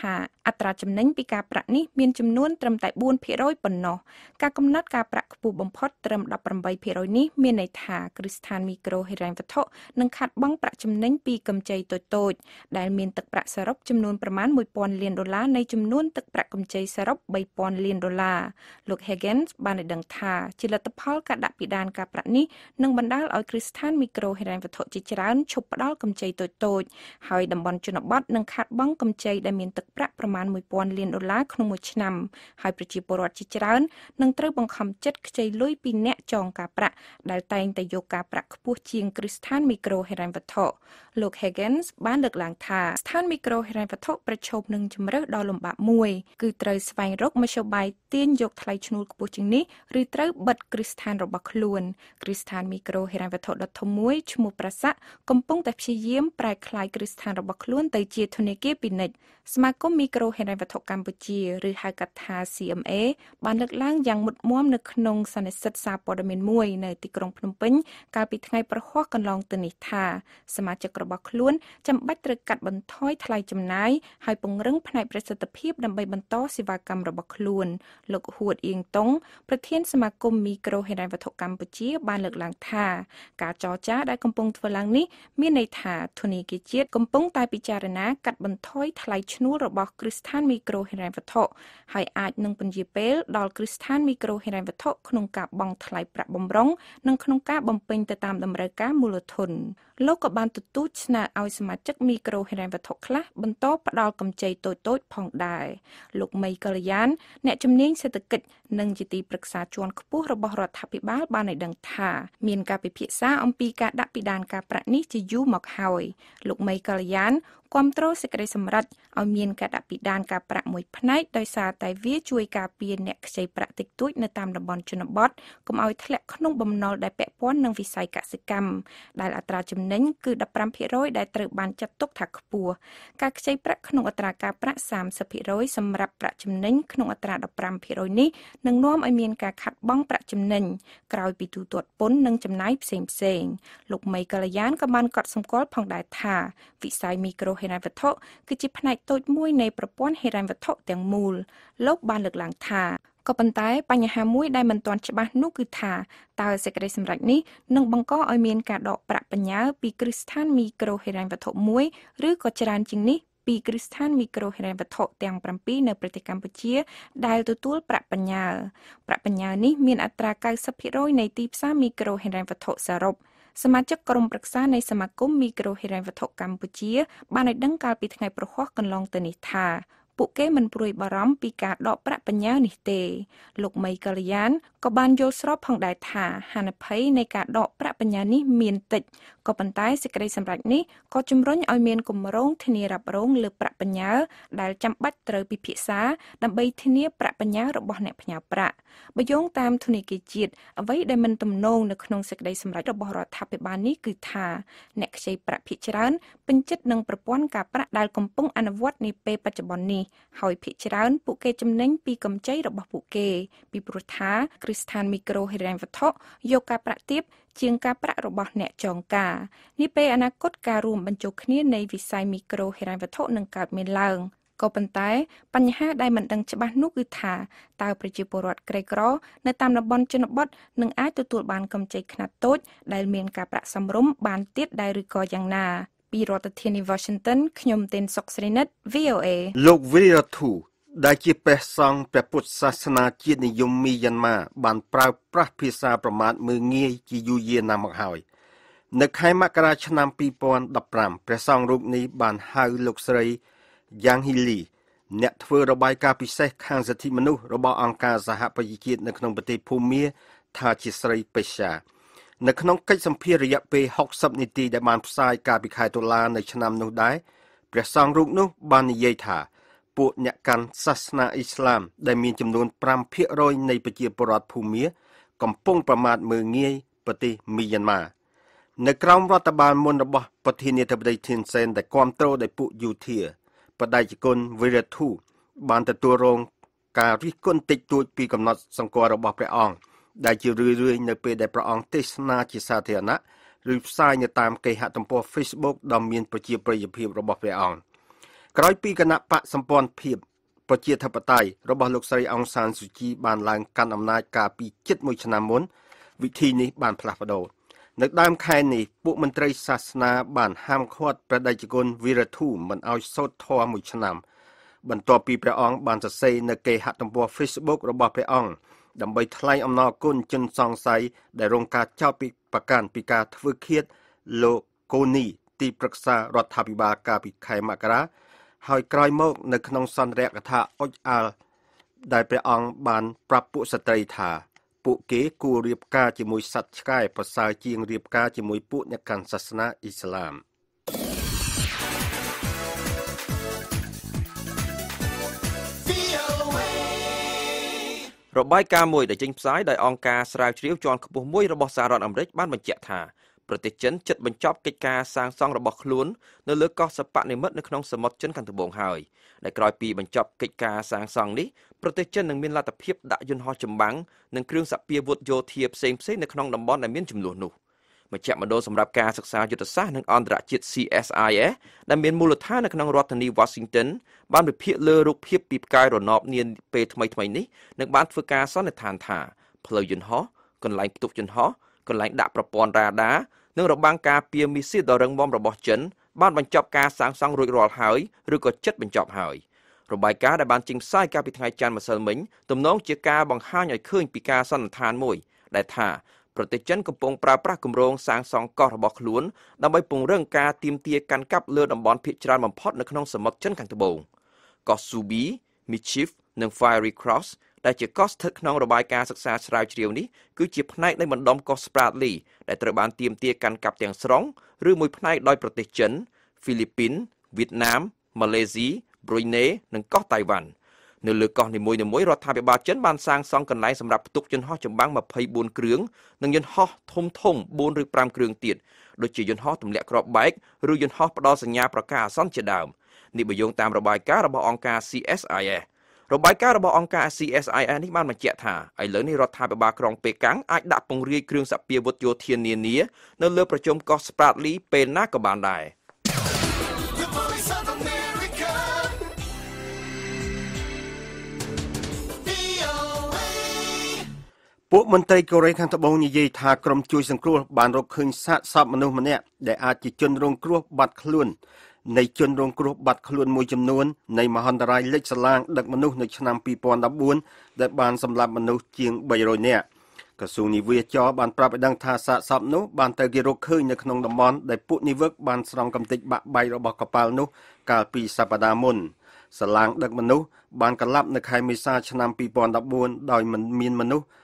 អត្រាចំណេញពីការប្រាក់នេះមានចំនួនត្រឹមតែ 4% ប៉ុណ្ណោះការកំណត់ការប្រាក់ខ្ពស់បំផុតត្រឹម 18% នេះមានន័យថាគ្រឹះស្ថានមីក្រូហិរញ្ញវត្ថុនឹងខាត់បង់ប្រាក់ចំណេញពីកម្ចីតូចៗដែលមានទឹកប្រាក់សរុបចំនួនប្រមាណ $1,000 លាននៃចំនួនទឹកប្រាក់កម្ចីសរុប $3,000 លានលោក Higgins បានឲ្យដឹងថាជាលទ្ធផលការដាក់ពិដានការប្រាក់នេះនឹងបណ្ដាលឲ្យគ្រឹះស្ថានមីក្រូហិរញ្ញវត្ថុជាច្រើនឈប់ផ្ដល់កម្ចីតូចៗហើយតំបន់ជនបទនឹងខាត់បង់កម្ចីដែលមានទឹកប្រាក់ប្រមាណ $1,000 លានក្នុងមួយឆ្នាំហើយប្រជាពលរដ្ឋជាច្រើននឹងត្រូវបង្ខំចិត្តខ្ចីលុយពីអ្នកចងការប្រាក់ដែលតែងតែយកការប្រាក់ខ្ពស់ជាងគ្រឹះស្ថានមីក្រូហិរញ្ញវត្ថុលោក Higgins បានលើកឡើងថាស្ថានមីក្រូហិរញ្ញវត្ថុប្រឈមនឹងជម្រើសដ៏លំបាកមួយគឺត្រូវស្វែងរកមធ្យោបាយទាញយកថ្លៃឈ្នួលខ្ពស់ជាងនេះឬត្រូវបិទគ្រឹះស្ថានរបស់ខ្លួនគ្រឹះស្ថានមីក្រូហិរញ្ញវត្ថុដ៏ធំមួយឈ្មោះប្រាសាក់កំពុងតែព្យាយាមប្រែក្លាយគ្រឹះស្ថានរបស់ខ្លួនទៅជាធនាគារពាណិជ្ជសមាគមមីក្រូហិរញ្ញវត្ថុកម្ពុជាឬហៅកាត់ថា CMA បានលើកឡើងយ៉ាងមុតមាំនៅក្នុងសន្និសីទសារព័ត៌មានមួយនៅទីក្រុងភ្នំពេញកាលពីថ្ងៃប្រហ័សកន្លងទៅនេះថាសមាជិករបស់ខ្លួនចាំបាច់ត្រូវកាត់បន្ថយថ្លៃចំណាយហើយពង្រឹងផ្នែកប្រសិទ្ធភាពដើម្បីបន្តសេវាកម្មរបស់ខ្លួនលោកហួតអៀងតុងប្រធានសមាគមមីក្រូហិរញ្ញវត្ថុកម្ពុជាបានលើកឡើងថាការចរចាដែលកំពុងធ្វើឡើងនេះមានន័យថាធនាគារជាតិកំពុងតែពិចារណាកាត់បន្ថយថ្លៃឈ្នួលរបស់គ្រឹះស្ថានមីក្រូហិរញ្ញវត្ថុហើយអាចនឹងពន្យាពេលដល់គ្រឹះស្ថានមីក្រូហិរញ្ញវត្ថុក្នុងការបង់ថ្លៃប្រាក់បម្រុងនិងក្នុងការបំពេញទៅតាមតម្រូវការមូលធនលោកក៏បានទទូចស្នើឲ្យសមាជិកមីក្រូហិរញ្ញវត្ថុខ្លះបន្តផ្ដល់កម្ចីតូចៗផងដែរលោកមីកល្យានអ្នកជំនាញសេដ្ឋកិច្ចនិងជាទីប្រឹក្សាជាន់ខ្ពស់របស់រដ្ឋាភិបាលបានឲ្យដឹងថាមានការពិភាក្សាអំពីការដាក់ពិដានការប្រាក់នេះជាយូរមកហើយលោកមីកល្យានគាំទ្រសេចក្តីសម្រេចឲ្យមានការដាក់ពិដានការប្រាក់មួយផ្នែកដោយសារតែវាជួយការពារអ្នកខ្ចីប្រាក់តិចតួចនៅតាមតំបន់ជនបទកុំឲ្យធ្លាក់ក្នុងបំណុលដែលពាក់ព័ន្ធនឹងវិស័យកសិកម្មដែលអត្រាចំណេញគឺ 15% ដែលត្រូវបានចាត់ទុកថាខ្ពស់ការខ្ចីប្រាក់ក្នុងអត្រាការប្រាក់ 30% សម្រាប់ប្រាក់ចំណេញក្នុងអត្រា 15% នេះនឹងនាំឲ្យមានការខាត់បង់ប្រាក់ចំណេញក្រោយពីទូទាត់ពន្ធនិងចំណាយផ្សេងៗលោកមីកល្យានក៏បានកត់សម្គាល់ផងដែរថាវិស័យមីក្រូហិរញ្ញវត្ថុគឺជាផ្នែកតូចមួយនៃប្រព័ន្ធហិរញ្ញវត្ថុទាំងមូលលោកបានលើកឡើងថាក៏ប៉ុន្តែបញ្ហាមួយដែលមិនទាន់ច្បាស់នោះគឺថាតើសេចក្តីសម្រេចនេះនឹងបង្កឲ្យមានការដកប្រាក់បញ្ញើពីគ្រឹះស្ថានមីក្រូហិរញ្ញវត្ថុមួយឬក៏ច្រើនជាងនេះពីគ្រឹះស្ថានមីក្រូហិរញ្ញវត្ថុទាំង7នៅប្រទេសកម្ពុជាដែលទទួលប្រាក់បញ្ញើនេះមានអត្រា 90% នៃទីផ្សារមីក្រូហិរញ្ញវត្ថុសរុបសមាជិកក្រុមប្រឹក្សានៃសមាគមមីក្រូហិរញ្ញវត្ថុកម្ពុជាបានឲ្យដឹងកាលពីថ្ងៃប្រហ័សកន្លងទៅនេះថាពួកគេមិនព្រួយបារម្ភពីការដកប្រាក់បញ្ញើនេះទេលោកមីកល្យានក៏បានយល់ស្របផងដែរថាហានិភ័យនៃការដកប្រាក់បញ្ញើនេះមានតិចក៏ប៉ុន្តែសេចក្តីសម្រេចនេះក៏ជំរុញឲ្យមានគម្រោងធានារ៉ាប់រងលើប្រាក់បញ្ញើដែលចាំបាច់ត្រូវពិភាក្សាដើម្បីធានាប្រាក់បញ្ញើរបស់អ្នកផ្ញើប្រាក់បើយោងតាមធនាគារជាតិអ្វីដែលមិនទំនងនៅក្នុងសេចក្តីសម្រេចរបស់រដ្ឋាភិបាលនេះគឺថាអ្នកខ្ចីប្រាក់ភាគច្រើនពេញចិត្តនឹងប្រព័ន្ធការប្រាក់ដែលកំពុងអនុវត្តនាពេលបច្ចុប្បន្ននេះហើយភាគច្រើនពួកគេចំណេញពីកម្ចីរបស់ពួកគេពីព្រោះថាគ្រឹះស្ថានមីក្រូហិរញ្ញវត្ថុយកការប្រាក់ទាបជាងការប្រាក់របស់អ្នកចងការនេះពេលអនាគតការរួមបញ្ចូលគ្នានៃវិស័យមីក្រូហិរញ្ញវត្ថុនឹងកើតមានឡើងក៏ប៉ុន្តែបញ្ហាដែលមិនដឹងច្បាស់នោះគឺថាតើប្រជាពលរដ្ឋក្រីក្រនៅតាមតំបន់ជនបទនឹងអាចទទួលបានកម្ចីខ្នាតតូចដែលមានការប្រាក់សមរម្យបានទៀតដែរឬក៏យ៉ាងណាពីរដ្ឋធានី Washington ខ្ញុំទេនសុកស្រីនិត VOA លោក Viratu ដែលជាព្រះសង្ឃព្រះពុទ្ធសាសនាជាតិនិយមមីយ៉ាន់ម៉ាបានប្រើប្រាស់ភាសាប្រមាថមើលងាយជាយូរយារណាស់មកហើយនៅខែមករាឆ្នាំ2015ព្រះសង្ឃរូបនេះបានហៅលោកស្រីយ៉ាងហ៊ីលីអ្នកធ្វើរបាយការណ៍ពិសេសខាងសិទ្ធិមនុស្សរបស់អង្គការសហប្រជាជាតិនៅក្នុងប្រទេសភូមាថាជាស្រីពេជ្រានៅក្នុងកិច្ចសម្ភាសរយៈពេល60នាទីដែលបានផ្សាយកាលពីខែតុលានៅឆ្នាំនោះដែរព្រះសង្ឃរូបនោះបាននិយាយថាពួកអ្នកកាន់សាសនាអ៊ីស្លាមដែលមានចំនួន 5% នៃប្រជាពលរដ្ឋភូមាកំពុងប្រមាថមើលងាយប្រទេសមីយ៉ាន់ម៉ានៅក្រោមរដ្ឋបាលមុនរបស់ប្រធានាធិបតីធីនសែនដែលគាំទ្រដោយពួកយូធាបដិជគុណវីរធូបានទទួលរងការរិះគន់តិចតួចពីកំណត់សង្កល់របស់ព្រះអង្គដែលជារឿយៗនៅពេលដែលព្រះអង្គទេសនាជាសាធារណៈឬផ្សាយនៅតាមគេហទំព័រ Facebook ដ៏មានប្រជាប្រិយភាពរបស់ព្រះអង្គក្រោយពីគណៈបកសម្ព័ន្ធភាពប្រជាធិបតេយ្យរបស់លោកស្រីអង្សានស៊ូជីបានឡើងកាន់អំណាចកាលពីជិត1ឆ្នាំមុនវិធីនេះបានផ្លាស់ប្ដូរនៅដើមខែនេះពួកមន្ត្រីសាសនាបានហាមឃាត់ព្រះតេជគុណវីរធូមិនឲ្យសូត្រធម៌1ឆ្នាំបន្ទាប់ពីព្រះអង្គបានសរសេរនៅគេហទំព័រ Facebook របស់ព្រះអង្គដើម្បីថ្លែងអំណរគុណជនសង្ស័យដែលរងការចោទប្រកាន់ពីការធ្វើឃាតលោកកូនីទីប្រឹក្សារដ្ឋាភិបាលកាលពីខែមករាហើយក្រោយមកនៅក្នុងសន្ទរកថាអុចអាល់ដែលព្រះអង្គបានប្រាប់ពួកស្ត្រីថាពួកគេគួររៀបការជាមួយសត្វឆ្កែប្រសើរជាងរៀបការជាមួយពួកអ្នកកាន់សាសនាអ៊ីស្លាមរបាយការណ៍មួយដែលចេញផ្សាយដោយអង្គការស្រាវជ្រាវជាន់ខ្ពស់មួយរបស់សហរដ្ឋអាមេរិកបានបញ្ជាក់ថាប្រទេសចិនជិតបញ្ចប់កិច្ចការសាងសង់របស់ខ្លួននៅលើកោះសិប្បនិម្មិតនៅក្នុងសមុទ្រចិនខាងត្បូងហើយដែលក្រោយពីបញ្ចប់កិច្ចការសាងសង់នេះប្រទេសចិននឹងមានលទ្ធភាពដាក់យន្តហោះចម្បាំងនិងគ្រឿងសព្វាវុធយោធាផ្សេងៗនៅក្នុងតំបន់ដែលមានចំនួននោះមជ្ឈមណ្ឌលសម្រាប់ការសិក្សាយុទ្ធសាស្ត្រនិងអន្តរជាតិ CSIS ដែលមានមូលដ្ឋាននៅក្នុងរដ្ឋធានី Washington បានវិភាគលើរូបភាពពីផ្កាយរណបនាពេលថ្មីៗនេះនិងបានធ្វើការសន្និដ្ឋានថាផ្លូវយន្តហោះកន្លែងផ្ទុកយន្តហោះកន្លែងដាក់ប្រព័ន្ធរ៉ាដានិងរបាំងការពារមីស៊ីលដ៏រឹងមាំរបស់ចិនបានបញ្ចប់ការសាងសង់រួចរាល់ហើយឬក៏ជិតបញ្ចប់ហើយរបាយការណ៍ដែលបានចេញផ្សាយកាលពីថ្ងៃច័ន្ទម្សិលមិញទំនងជាការបង្ហាញឲ្យឃើញពីការសន្និដ្ឋានមួយដែលថាប្រទេសចិនកំពុងប្រើប្រាស់គម្រោងសាងសង់កោះរបស់ខ្លួនដើម្បីពង្រឹងការទាមទារកាន់កាប់លើតំបន់ភាគច្រើនបំផុតនៅក្នុងសមុទ្រចិនខាងត្បូងកោះ Subi, Michif និង Fiery Cross ដែលជាកោះស្ថិតក្នុងរបាយការណ៍សិក្សាស្រាវជ្រាវនេះគឺជាផ្នែកនៃបណ្ដុំកោះ Spratly ដែលត្រូវបានទាមទារកាន់កាប់ទាំងស្រុងឬមួយផ្នែកដោយប្រទេសចិន ហ្វីលីពីន វៀតណាម ម៉ាឡេស៊ី ប្រ៊ុយណេនិងកោះតៃវ៉ាន់នៅលើកោះនីមួយៗរដ្ឋាភិបាលចិនបានសាងសង់កន្លែងសម្រាប់ផ្ទុកយន្តហោះចម្បាំង24គ្រឿងនិងយន្តហោះធំ4ឬ5គ្រឿងទៀតដូចជាយន្តហោះទម្លាក់គ្រាប់បែកឬយន្តហោះផ្ដល់សញ្ញាប្រកាសអាសន្នជាដើមនេះបើយោងតាមរបាយការណ៍របស់អង្គការ CSIS របាយការណ៍របស់អង្គការ CSIS នេះបានបញ្ជាក់ថាឥឡូវនេះរដ្ឋាភិបាលក្រុងប៉េកាំងអាចដាក់ពង្រាយគ្រឿងសព្វាវុធយោធានានានៅលើប្រជុំកោះ Spratly ពេលណាក៏បានដែរពួកមន្ត្រីកូរ៉េខាងត្បូងនិយាយថាក្រុមជួយសង្គ្រោះបានរកឃើញសាកសពមនុស្សម្នាក់ដែលអាចជាជនរងគ្រោះបាត់ខ្លួននៃជនរងគ្រោះបាត់ខ្លួនមួយចំនួននៃមហន្តរាយលិចសាឡាងដឹកមនុស្សនៅឆ្នាំ2014ដែលបានសម្លាប់មនុស្សជាង300នាក់ក្រសួងនាវាចរបានប្រាប់ឲ្យដឹងថាសាកសពនោះបានទៅគេរកឃើញនៅក្នុងតំបន់ដែលពួកនាវិកបានស្រង់កំទេចបាក់បែករបស់កប៉ាល់នោះកាលពីសប្តាហ៍មុនសាឡាងដឹកមនុស្សបានកលាប់នៅខែមេសាឆ្នាំ2014ដោយមានមនុស្ស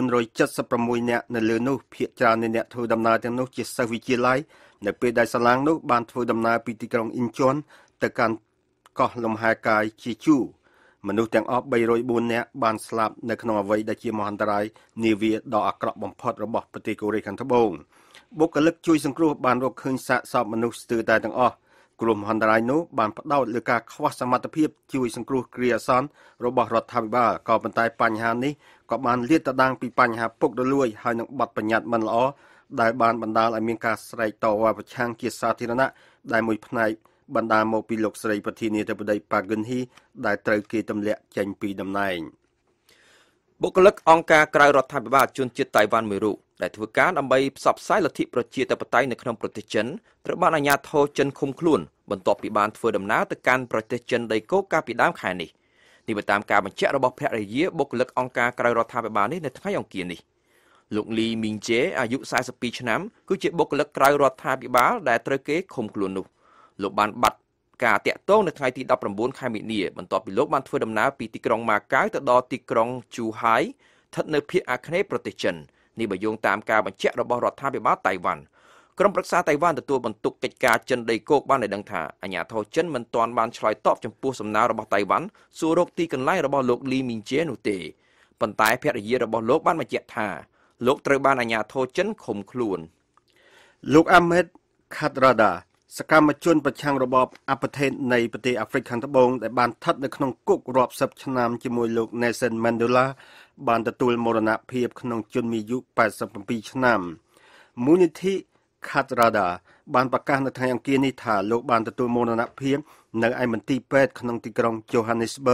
476នាក់នៅលើនោះភាគច្រើននៃអ្នកធ្វើដំណើរទាំងនោះជាសិស្សវិទ្យាល័យនៅពេលដែលសាឡាងនោះបានធ្វើដំណើរពីទីក្រុងអ៊ីនជွန်ទៅកាន់កោះលំហែកាយជាជូមនុស្សទាំងអស់304នាក់បានស្លាប់នៅក្នុងអ្វីដែលជាមហន្តរាយនាវាដ៏អាក្រក់បំផុតរបស់ប្រទេសកូរ៉េខាងត្បូងបុគ្គលិកជួយសង្គ្រោះបានរកឃើញសាកសពមនុស្សស្ទើរតែទាំងអស់គ្រោះមហន្តរាយនោះបានផ្ដោតលើការខ្វះសមត្ថភាពជួយសង្គ្រោះគ្រាអាសន្នរបស់រដ្ឋាភិបាលក៏ប៉ុន្តែបញ្ហានេះក៏បានលាតត្រដាងពីបញ្ហាពុករលួយហើយនឹងបទបញ្ញត្តិមិនល្អដែលបានបណ្ដាលឲ្យមានការស្រែកតវ៉ាប្រឆាំងជាសាធារណៈដែលមួយផ្នែកបណ្ដាលមកពីលោកស្រីប្រធានាធិបតីប៉ាហ្គឹនហ៊ីដែលត្រូវគេទម្លាក់ចេញពីតំណែងបុគ្គលិកអង្គការក្រៅរដ្ឋាភិបាលជនជាតិតៃវ៉ាន់មួយរូបដែលធ្វើការដើម្បីផ្សព្វផ្សាយលទ្ធិប្រជាធិបតេយ្យនៅក្នុងប្រទេសចិនត្រូវបានអាជ្ញាធរចិនឃុំខ្លួនបន្ទាប់ពីបានធ្វើដំណើរទៅកាន់ប្រទេសចិនដីគោកកាលពីដើមខែនេះបើតាមការបញ្ជាក់របស់ភរិយាបុគ្គលិកអង្គការក្រៅរដ្ឋាភិបាលនេះនៅថ្ងៃអង្គារនេះលោកលីមីងជេអាយុ42ឆ្នាំគឺជាបុគ្គលិកក្រៅរដ្ឋាភិបាលដែលត្រូវគេឃុំខ្លួននោះលោកបានបាត់ការតាក់ទងនៅថ្ងៃទី19ខែមិនិនាបន្ទាប់ពីលោកបានធ្វើដំណើរពីទីក្រុងម៉ាកាវទៅដល់ទីក្រុងជូហៃស្ថិតនៅភាគអាគ្នេយ៍ប្រទេសចិននេះបើយោងតាមការបញ្ជាក់របស់រដ្ឋាភិបាលតៃវ៉ាន់ក្រុមប្រឹក្សាតៃវ៉ាន់ទទួលបន្ទុកកិច្ចការចិនដីគោកបានឲ្យដឹងថាអាជ្ញាធរចិនមិនទាន់បានឆ្លើយតបចំពោះសំណើរបស់តៃវ៉ាន់សួររកទីកន្លែងរបស់លោកលីមីងជេនោះទេប៉ុន្តែភរិយារបស់លោកបានបញ្ជាក់ថាលោកត្រូវបានអាជ្ញាធរចិនឃុំខ្លួនលោកអាមេតខាត់រ៉ាដាសកម្មជនប្រឆាំងរបបអបថេតនៃប្រទេសអាហ្វ្រិកខាងត្បូងដែលបានស្ថិតនៅក្នុងគុករាប់សិបឆ្នាំជាមួយលោក Nelson Mandela បានទទួលមរណភាពក្នុងជន្មាយុ87ឆ្នាំមូលនិធិ Khatrada បានប្រកាសនៅថ្ងៃអង្គារនេះថាលោកបានទទួលមរណភាពនៅឯមន្ទីរពេទ្យក្នុងទីក្រុង Johannesburg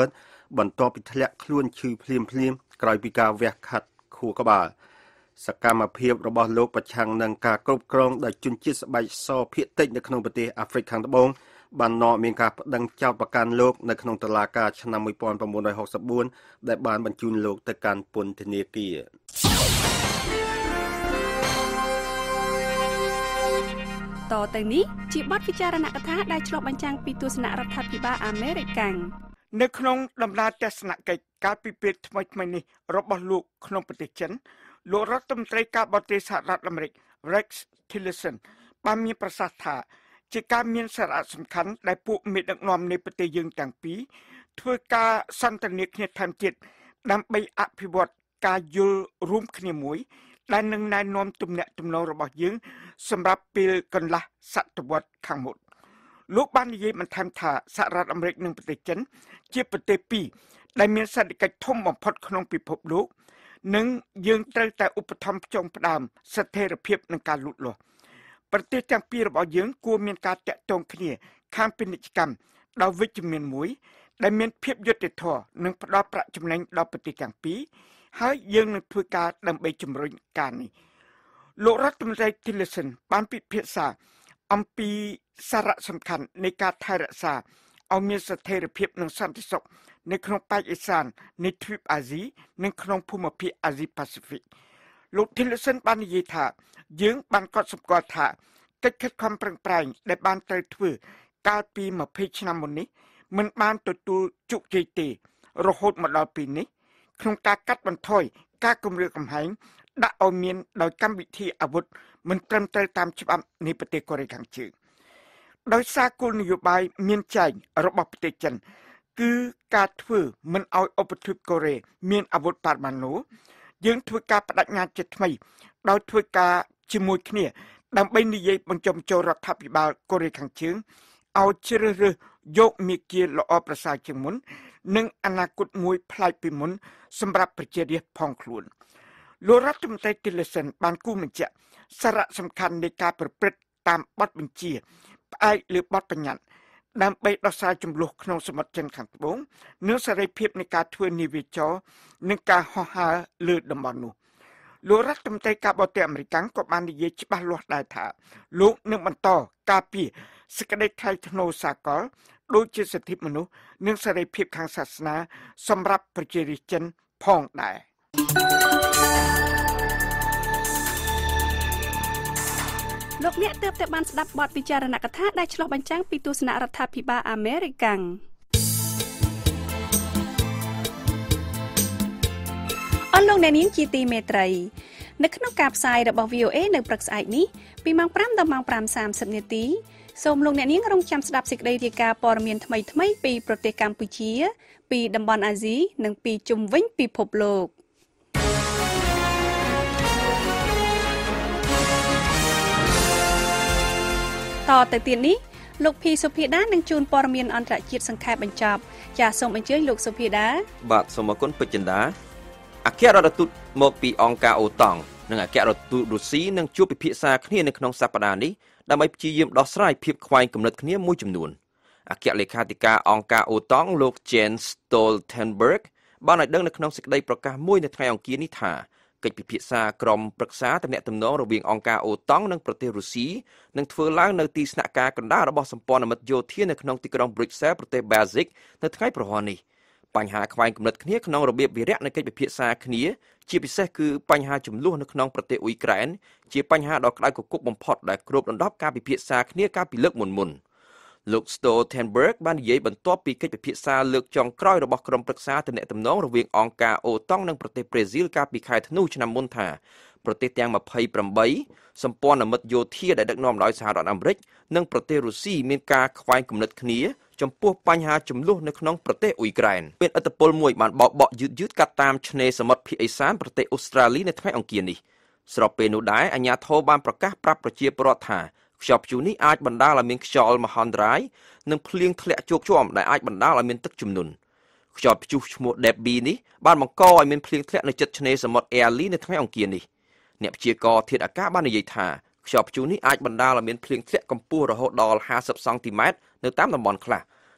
បន្ទាប់ពីធ្លាក់ខ្លួនឈឺភ្លាមក្រោយពីការវះខាត់ខួរក្បាលសកម្មភាពរបស់លោកប្រឆាំងនឹងការគ្រប់គ្រងដោយជនជាតិស្បែកសភាគតិចនៅក្នុងប្រទេសអាហ្វ្រិកខាងត្បូងបាននាំមានការប្តឹងចោទប្រកាន់លោកនៅក្នុងតុលាការឆ្នាំ1964ដែលបានបញ្ជូនលោកទៅកាន់ពន្ធនាគារតទៅនេះជាបទពិចារណកថាដែលឆ្លុះបញ្ចាំងពីទស្សនៈរដ្ឋាភិបាលអាមេរិកនៅក្នុងដំណើរទស្សនកិច្ចកាលពីពេលថ្មីនេះរបស់លោកក្នុងប្រទេសចិនលោករដ្ឋមន្ត្រីការបរទេសសហរដ្ឋអាមេរិក Rex Tillerson បានមានប្រសាសន៍ថាជាការមានសារៈសំខាន់ដែលពួកមេដឹកនាំនៃប្រទេសយើងទាំងពីរធ្វើការសន្ទនាគ្នាថែមទៀតដើម្បីអភិវឌ្ឍការយល់រួមគ្នាមួយដែលនឹងណែនាំទំនាក់ទំនងរបស់យើងសម្រាប់ពេលកន្លះសតវត្សខាងមុខលោកបាននិយាយបន្ថែមថាសហរដ្ឋអាមេរិកនិងប្រទេសចិនជាប្រទេសពីរដែលមានសេដ្ឋកិច្ចធំបំផុតក្នុងពិភពលោកនិងយើងត្រូវតែឧបត្ថម្ភផ្ចង់ផ្ដើមស្ថិរភាពនិងការលូតលាស់ប្រទេសទាំងពីររបស់យើងគួរមានការតាក់ទងគ្នាខាងពាណិជ្ជកម្មដោយវិជ្ជមានមួយដែលមានភាពយុត្តិធម៌និងផ្ដល់ប្រាក់ចំណេញដល់ប្រទេសទាំងពីរហើយយើងនឹងធ្វើការដើម្បីជំរុញការនេះលោករដ្ឋមន្ត្រី Tillerson បានពិភាក្សាអំពីសារៈសំខាន់នៃការថែរក្សាឲ្យមានស្ថិរភាពនិងសន្តិសុខនៅក្នុងប៉ែកឦសាននៃទ្វីបអាស៊ីនិងក្នុងភូមិភាគអាស៊ីប៉ាស៊ីហ្វិកលោក Tillerson បាននិយាយថាយើងបានកត់សម្គាល់ថាកិច្ចខិតខំប្រឹងប្រែងដែលបានត្រូវធ្វើកាលពី20ឆ្នាំមុននេះមិនបានទទួលជោគជ័យទេរហូតមកដល់ពេលនេះក្នុងការកាត់បន្ថយការគំរាមកំហែងដាក់ឲ្យមានដោយកម្មវិធីអាវុធមិនត្រឹមត្រូវតាមច្បាប់នៃប្រទេសកូរ៉េខាងជើងដោយសារគោលនយោបាយមានចែងរបស់ប្រទេសចិនគឺការធ្វើមិនឲ្យឧបទ្វីបកូរ៉េមានអាវុធបរមាណូយើងធ្វើការបដិញ្ញាចិត្តថ្មីដោយធ្វើការជាមួយគ្នាដើម្បីនិយាយបញ្ចុំចូលរដ្ឋាភិបាលកូរ៉េខាងជើងឲ្យជ្រើសរើសយកមាគ៌ាល្អប្រសើរជាងមុននិងអនាគតមួយប្លែកពីមុនសម្រាប់ប្រជារាស្ត្រផងខ្លួនលោករដ្ឋមន្ត្រី Tillerson បានគូបញ្ជាក់សារៈសំខាន់នៃការប្រព្រឹត្តតាមបទបញ្ជាផ្អែកលើបទបញ្ញត្តិដើម្បីដោះស្រាយជម្លោះក្នុងសមុទ្រចិនខាងត្បូងនិងសេរីភាពនៃការធ្វើនាវាចរនិងការហោះហើរលើតំបន់នោះលោករដ្ឋមន្ត្រីការបរទេសអាមេរិកក៏បាននិយាយច្បាស់លាស់ដែរថាលោកនឹងបន្តការពារសេចក្តីថ្លៃថ្នូរសកលដូចជាសិទ្ធិមនុស្សនិងសេរីភាពខាងសាសនាសម្រាប់ប្រជារាស្ត្រចិនផងដែរលោកអ្នកទើបតែបានស្ដាប់បទពិចារណកថាដែលឆ្លុះបញ្ចាំងពីទស្សនៈរដ្ឋាភិបាលអាមេរិកអស់លោកអ្នកនាងជាទីមេត្រីនៅក្នុងការផ្សាយរបស់ VOA នៅព្រឹកស្អែកនេះពីម៉ោង5ដល់ម៉ោង 5:30 នាទីសូមលោកអ្នកនាងរងចាំស្ដាប់សេចក្តីរាយការណ៍ព័ត៌មានថ្មីៗពីប្រទេសកម្ពុជាពីតំបន់អាស៊ីនិងពីជុំវិញពិភពលោកតទៅទៀតនេះលោកភីសុភាដានឹងជួនព័ត៌មានអន្តរជាតិសង្ខេបបញ្ចប់ចាសសូមអញ្ជើញលោកសុភាដាបាទសូមអរគុណពេជ្រចិន្តាអគ្គរដ្ឋទូតមកពីអង្គការអូតង់និងអគ្គរដ្ឋទូតរុស្ស៊ីនឹងជួបពិភាក្សាគ្នានៅក្នុងសប្តាហ៍នេះដើម្បីព្យាយាមដោះស្រាយភាពខ្វែងគំនិតគ្នាមួយចំនួនអគ្គលេខាធិការអង្គការអូតង់លោក Jens Stoltenberg បានឲ្យដឹងនៅក្នុងសេចក្តីប្រកាសមួយនៅថ្ងៃអង្គារនេះថាកិច្ចពិភាក្សាក្រុមប្រឹក្សាទំនាក់ទំនងរវាងអង្គការអូតង់និងប្រទេសរុស្ស៊ីនឹងធ្វើឡើងនៅទីស្នាក់ការកណ្ដាលរបស់សម្ព័ន្ធមិត្តយោធានៅក្នុងទីក្រុង Brussels ប្រទេស Belgium នៅថ្ងៃប្រហ័ននេះបញ្ហាខ្វែងគំនិតគ្នាក្នុងរបៀបវារៈនៃកិច្ចពិភាក្សាគ្នាជាពិសេសគឺបញ្ហាចំនួននៅក្នុងប្រទេសអ៊ុយក្រែនជាបញ្ហាដ៏ក្តៅគគុកបំផុតដែលគ្របដណ្ដប់ការពិភាក្សាគ្នាកាលពីលើកមុនលោក Stoltenberg បាននិយាយបន្ទាប់ពីកិច្ចពិភាក្សាលើកចុងក្រោយរបស់ក្រុមប្រឹក្សាទំនាក់ទំនងរវាងអង្គការអូតង់និងប្រទេសប្រេស៊ីលកាលពីខែធ្នូឆ្នាំមុនថាប្រទេសទាំង28សម្ព័ន្ធមិត្តយោធាដែលដឹកនាំដោយសហរដ្ឋអាមេរិកនិងប្រទេសរុស្ស៊ីមានការខ្វែងគំនិតគ្នាចំពោះបញ្ហាចំនួននៅក្នុងប្រទេសអ៊ុយក្រែនមានឥទ្ធិពលមួយបានបោកបក់យឺតកាត់តាមឆ្នេរសមុទ្រភាគឦសានប្រទេសអូស្ត្រាលីនៅថ្ងៃអង្គារនេះស្របពេលនោះដែរអាជ្ញាធរបានប្រកាសប្រាប់ប្រជាពលរដ្ឋថាខ្យល់ព្យុះនេះអាចបណ្ដាលឲ្យមានខ្យល់មហន្តរាយនិងភ្លៀងធ្លាក់ជោគជាំដែលអាចបណ្ដាលឲ្យមានទឹកជំនន់ខ្យល់ព្យុះឈ្មោះ Debbie នេះបានបង្កឲ្យមានភ្លៀងធ្លាក់នៅជិតឆ្នេរសមុទ្រ Early នៅថ្ងៃអង្គារនេះអ្នកព្យាករណ៍ធាតុអាកាសបាននិយាយថាខ្យល់ព្យុះនេះអាចបណ្ដាលឲ្យមានភ្លៀងធ្លាក់កម្ពស់រហូតដល់50 សង់ទីម៉ែត្រនៅតាមតំបន់ខ្លះ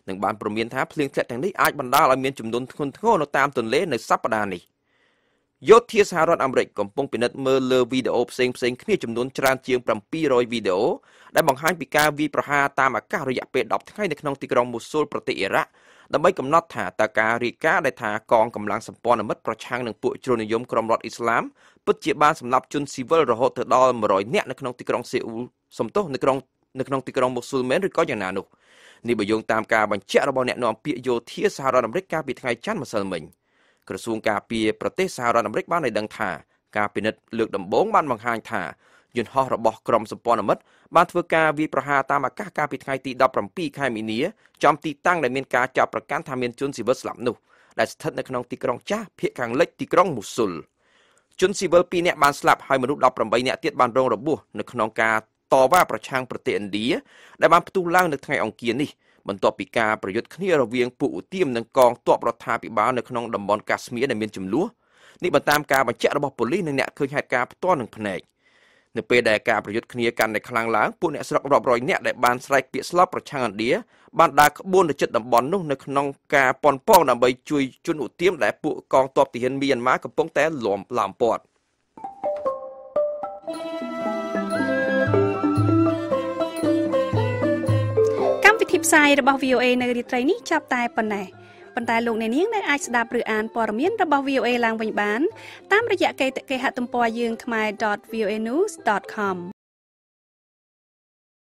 នឹងបានព្រមានថាភ្លៀងធ្លាក់ទាំងនេះអាចបណ្ដាលឲ្យមានចំនួនធ្ងន់ធ្ងរនៅតាមទន្លេនៅសប្តាហ៍នេះយោធាសហរដ្ឋអាមេរិកកំពុងពិនិត្យមើលលើវីដេអូផ្សេងៗគ្នាចំនួនច្រើនជាង700វីដេអូដែលបង្ហាញពីការវាយប្រហារតាមអាកាសរយៈពេល10ថ្ងៃនៅក្នុងទីក្រុងមូស៊ូលប្រទេសអ៊ីរ៉ាក់ដើម្បីកំណត់ថាតើការរាយការណ៍ដែលថាកងកម្លាំងសម្ព័ន្ធមិត្តប្រឆាំងនឹងពួកជ្រុលនិយមក្រុមរដ្ឋអ៊ីស្លាមពិតជាបានសម្លាប់ជនស៊ីវិលរហូតទៅដល់100នាក់នៅក្នុងទីក្រុងសេអ៊ូលសំទោសនៅក្នុងទីក្រុងមូស៊ូលមែនឬក៏យ៉ាងណានោះនេះបើយោងតាមការបញ្ជាក់របស់អ្នកនាំពាក្យយោធាសហរដ្ឋអាមេរិកកាលពីថ្ងៃច័ន្ទម្សិលមិញក្រសួងការពារប្រទេសសហរដ្ឋអាមេរិកបានឲ្យដឹងថាការពិនិត្យលើកដំបូងបានបង្ហាញថាយន្តហោះរបស់ក្រុមសម្ព័ន្ធមិត្តបានធ្វើការវាយប្រហារតាមអាកាសកាលពីថ្ងៃទី17ខែមីនាចំទីតាំងដែលមានការចាប់ប្រកាន់ថាមានជនស៊ីវិលស្លាប់នោះដែលស្ថិតនៅក្នុងទីក្រុងចាស់ភាគខាងលិចទីក្រុងមូស៊ុលជនស៊ីវិល2នាក់បានស្លាប់ហើយមនុស្ស18នាក់ទៀតបានរងរបួសនៅក្នុងការតវ៉ាប្រឆាំងប្រទេសឥណ្ឌាដែលបានផ្ទុះឡើងនៅថ្ងៃអង្គារនេះបន្ទាប់ពីការប្រយុទ្ធគ្នារវាងពួកឧទាមនិងកងទ័ពរដ្ឋាភិបាលនៅក្នុងតំបន់កាស្មៀរដែលមានជម្លោះនេះបើតាមការបញ្ជាក់របស់ប៉ូលីសនិងអ្នកឃើញហេតុការណ៍ផ្ទាល់នឹងភ្នែកនៅពេលដែលការប្រយុទ្ធគ្នាកាន់តែខ្លាំងឡើងពួកអ្នកស្រុករាប់រយនាក់ដែលបានស្រែកពាក្យស្លោកប្រឆាំងឥណ្ឌាបានដើរក្បួនទៅជិតតំបន់នោះនៅក្នុងការប៉ុនប៉ងដើម្បីជួយជនឧទាមដែលពួកកងទ័ពទាហានមីយ៉ាន់ម៉ាកំពុងតែឡោមព័ទ្ធកម្មវិធីផ្សាយរបស់ VOA នៅរាត្រីនេះចាប់តែប៉ុណ្ណេះប៉ុន្តែលោកអ្នកនាងនៅអាចស្ដាប់ឬអានព័ត៌មានរបស់ VOA ឡើងវិញបានតាមរយៈគេហទំព័រយើង khmer.voanews.com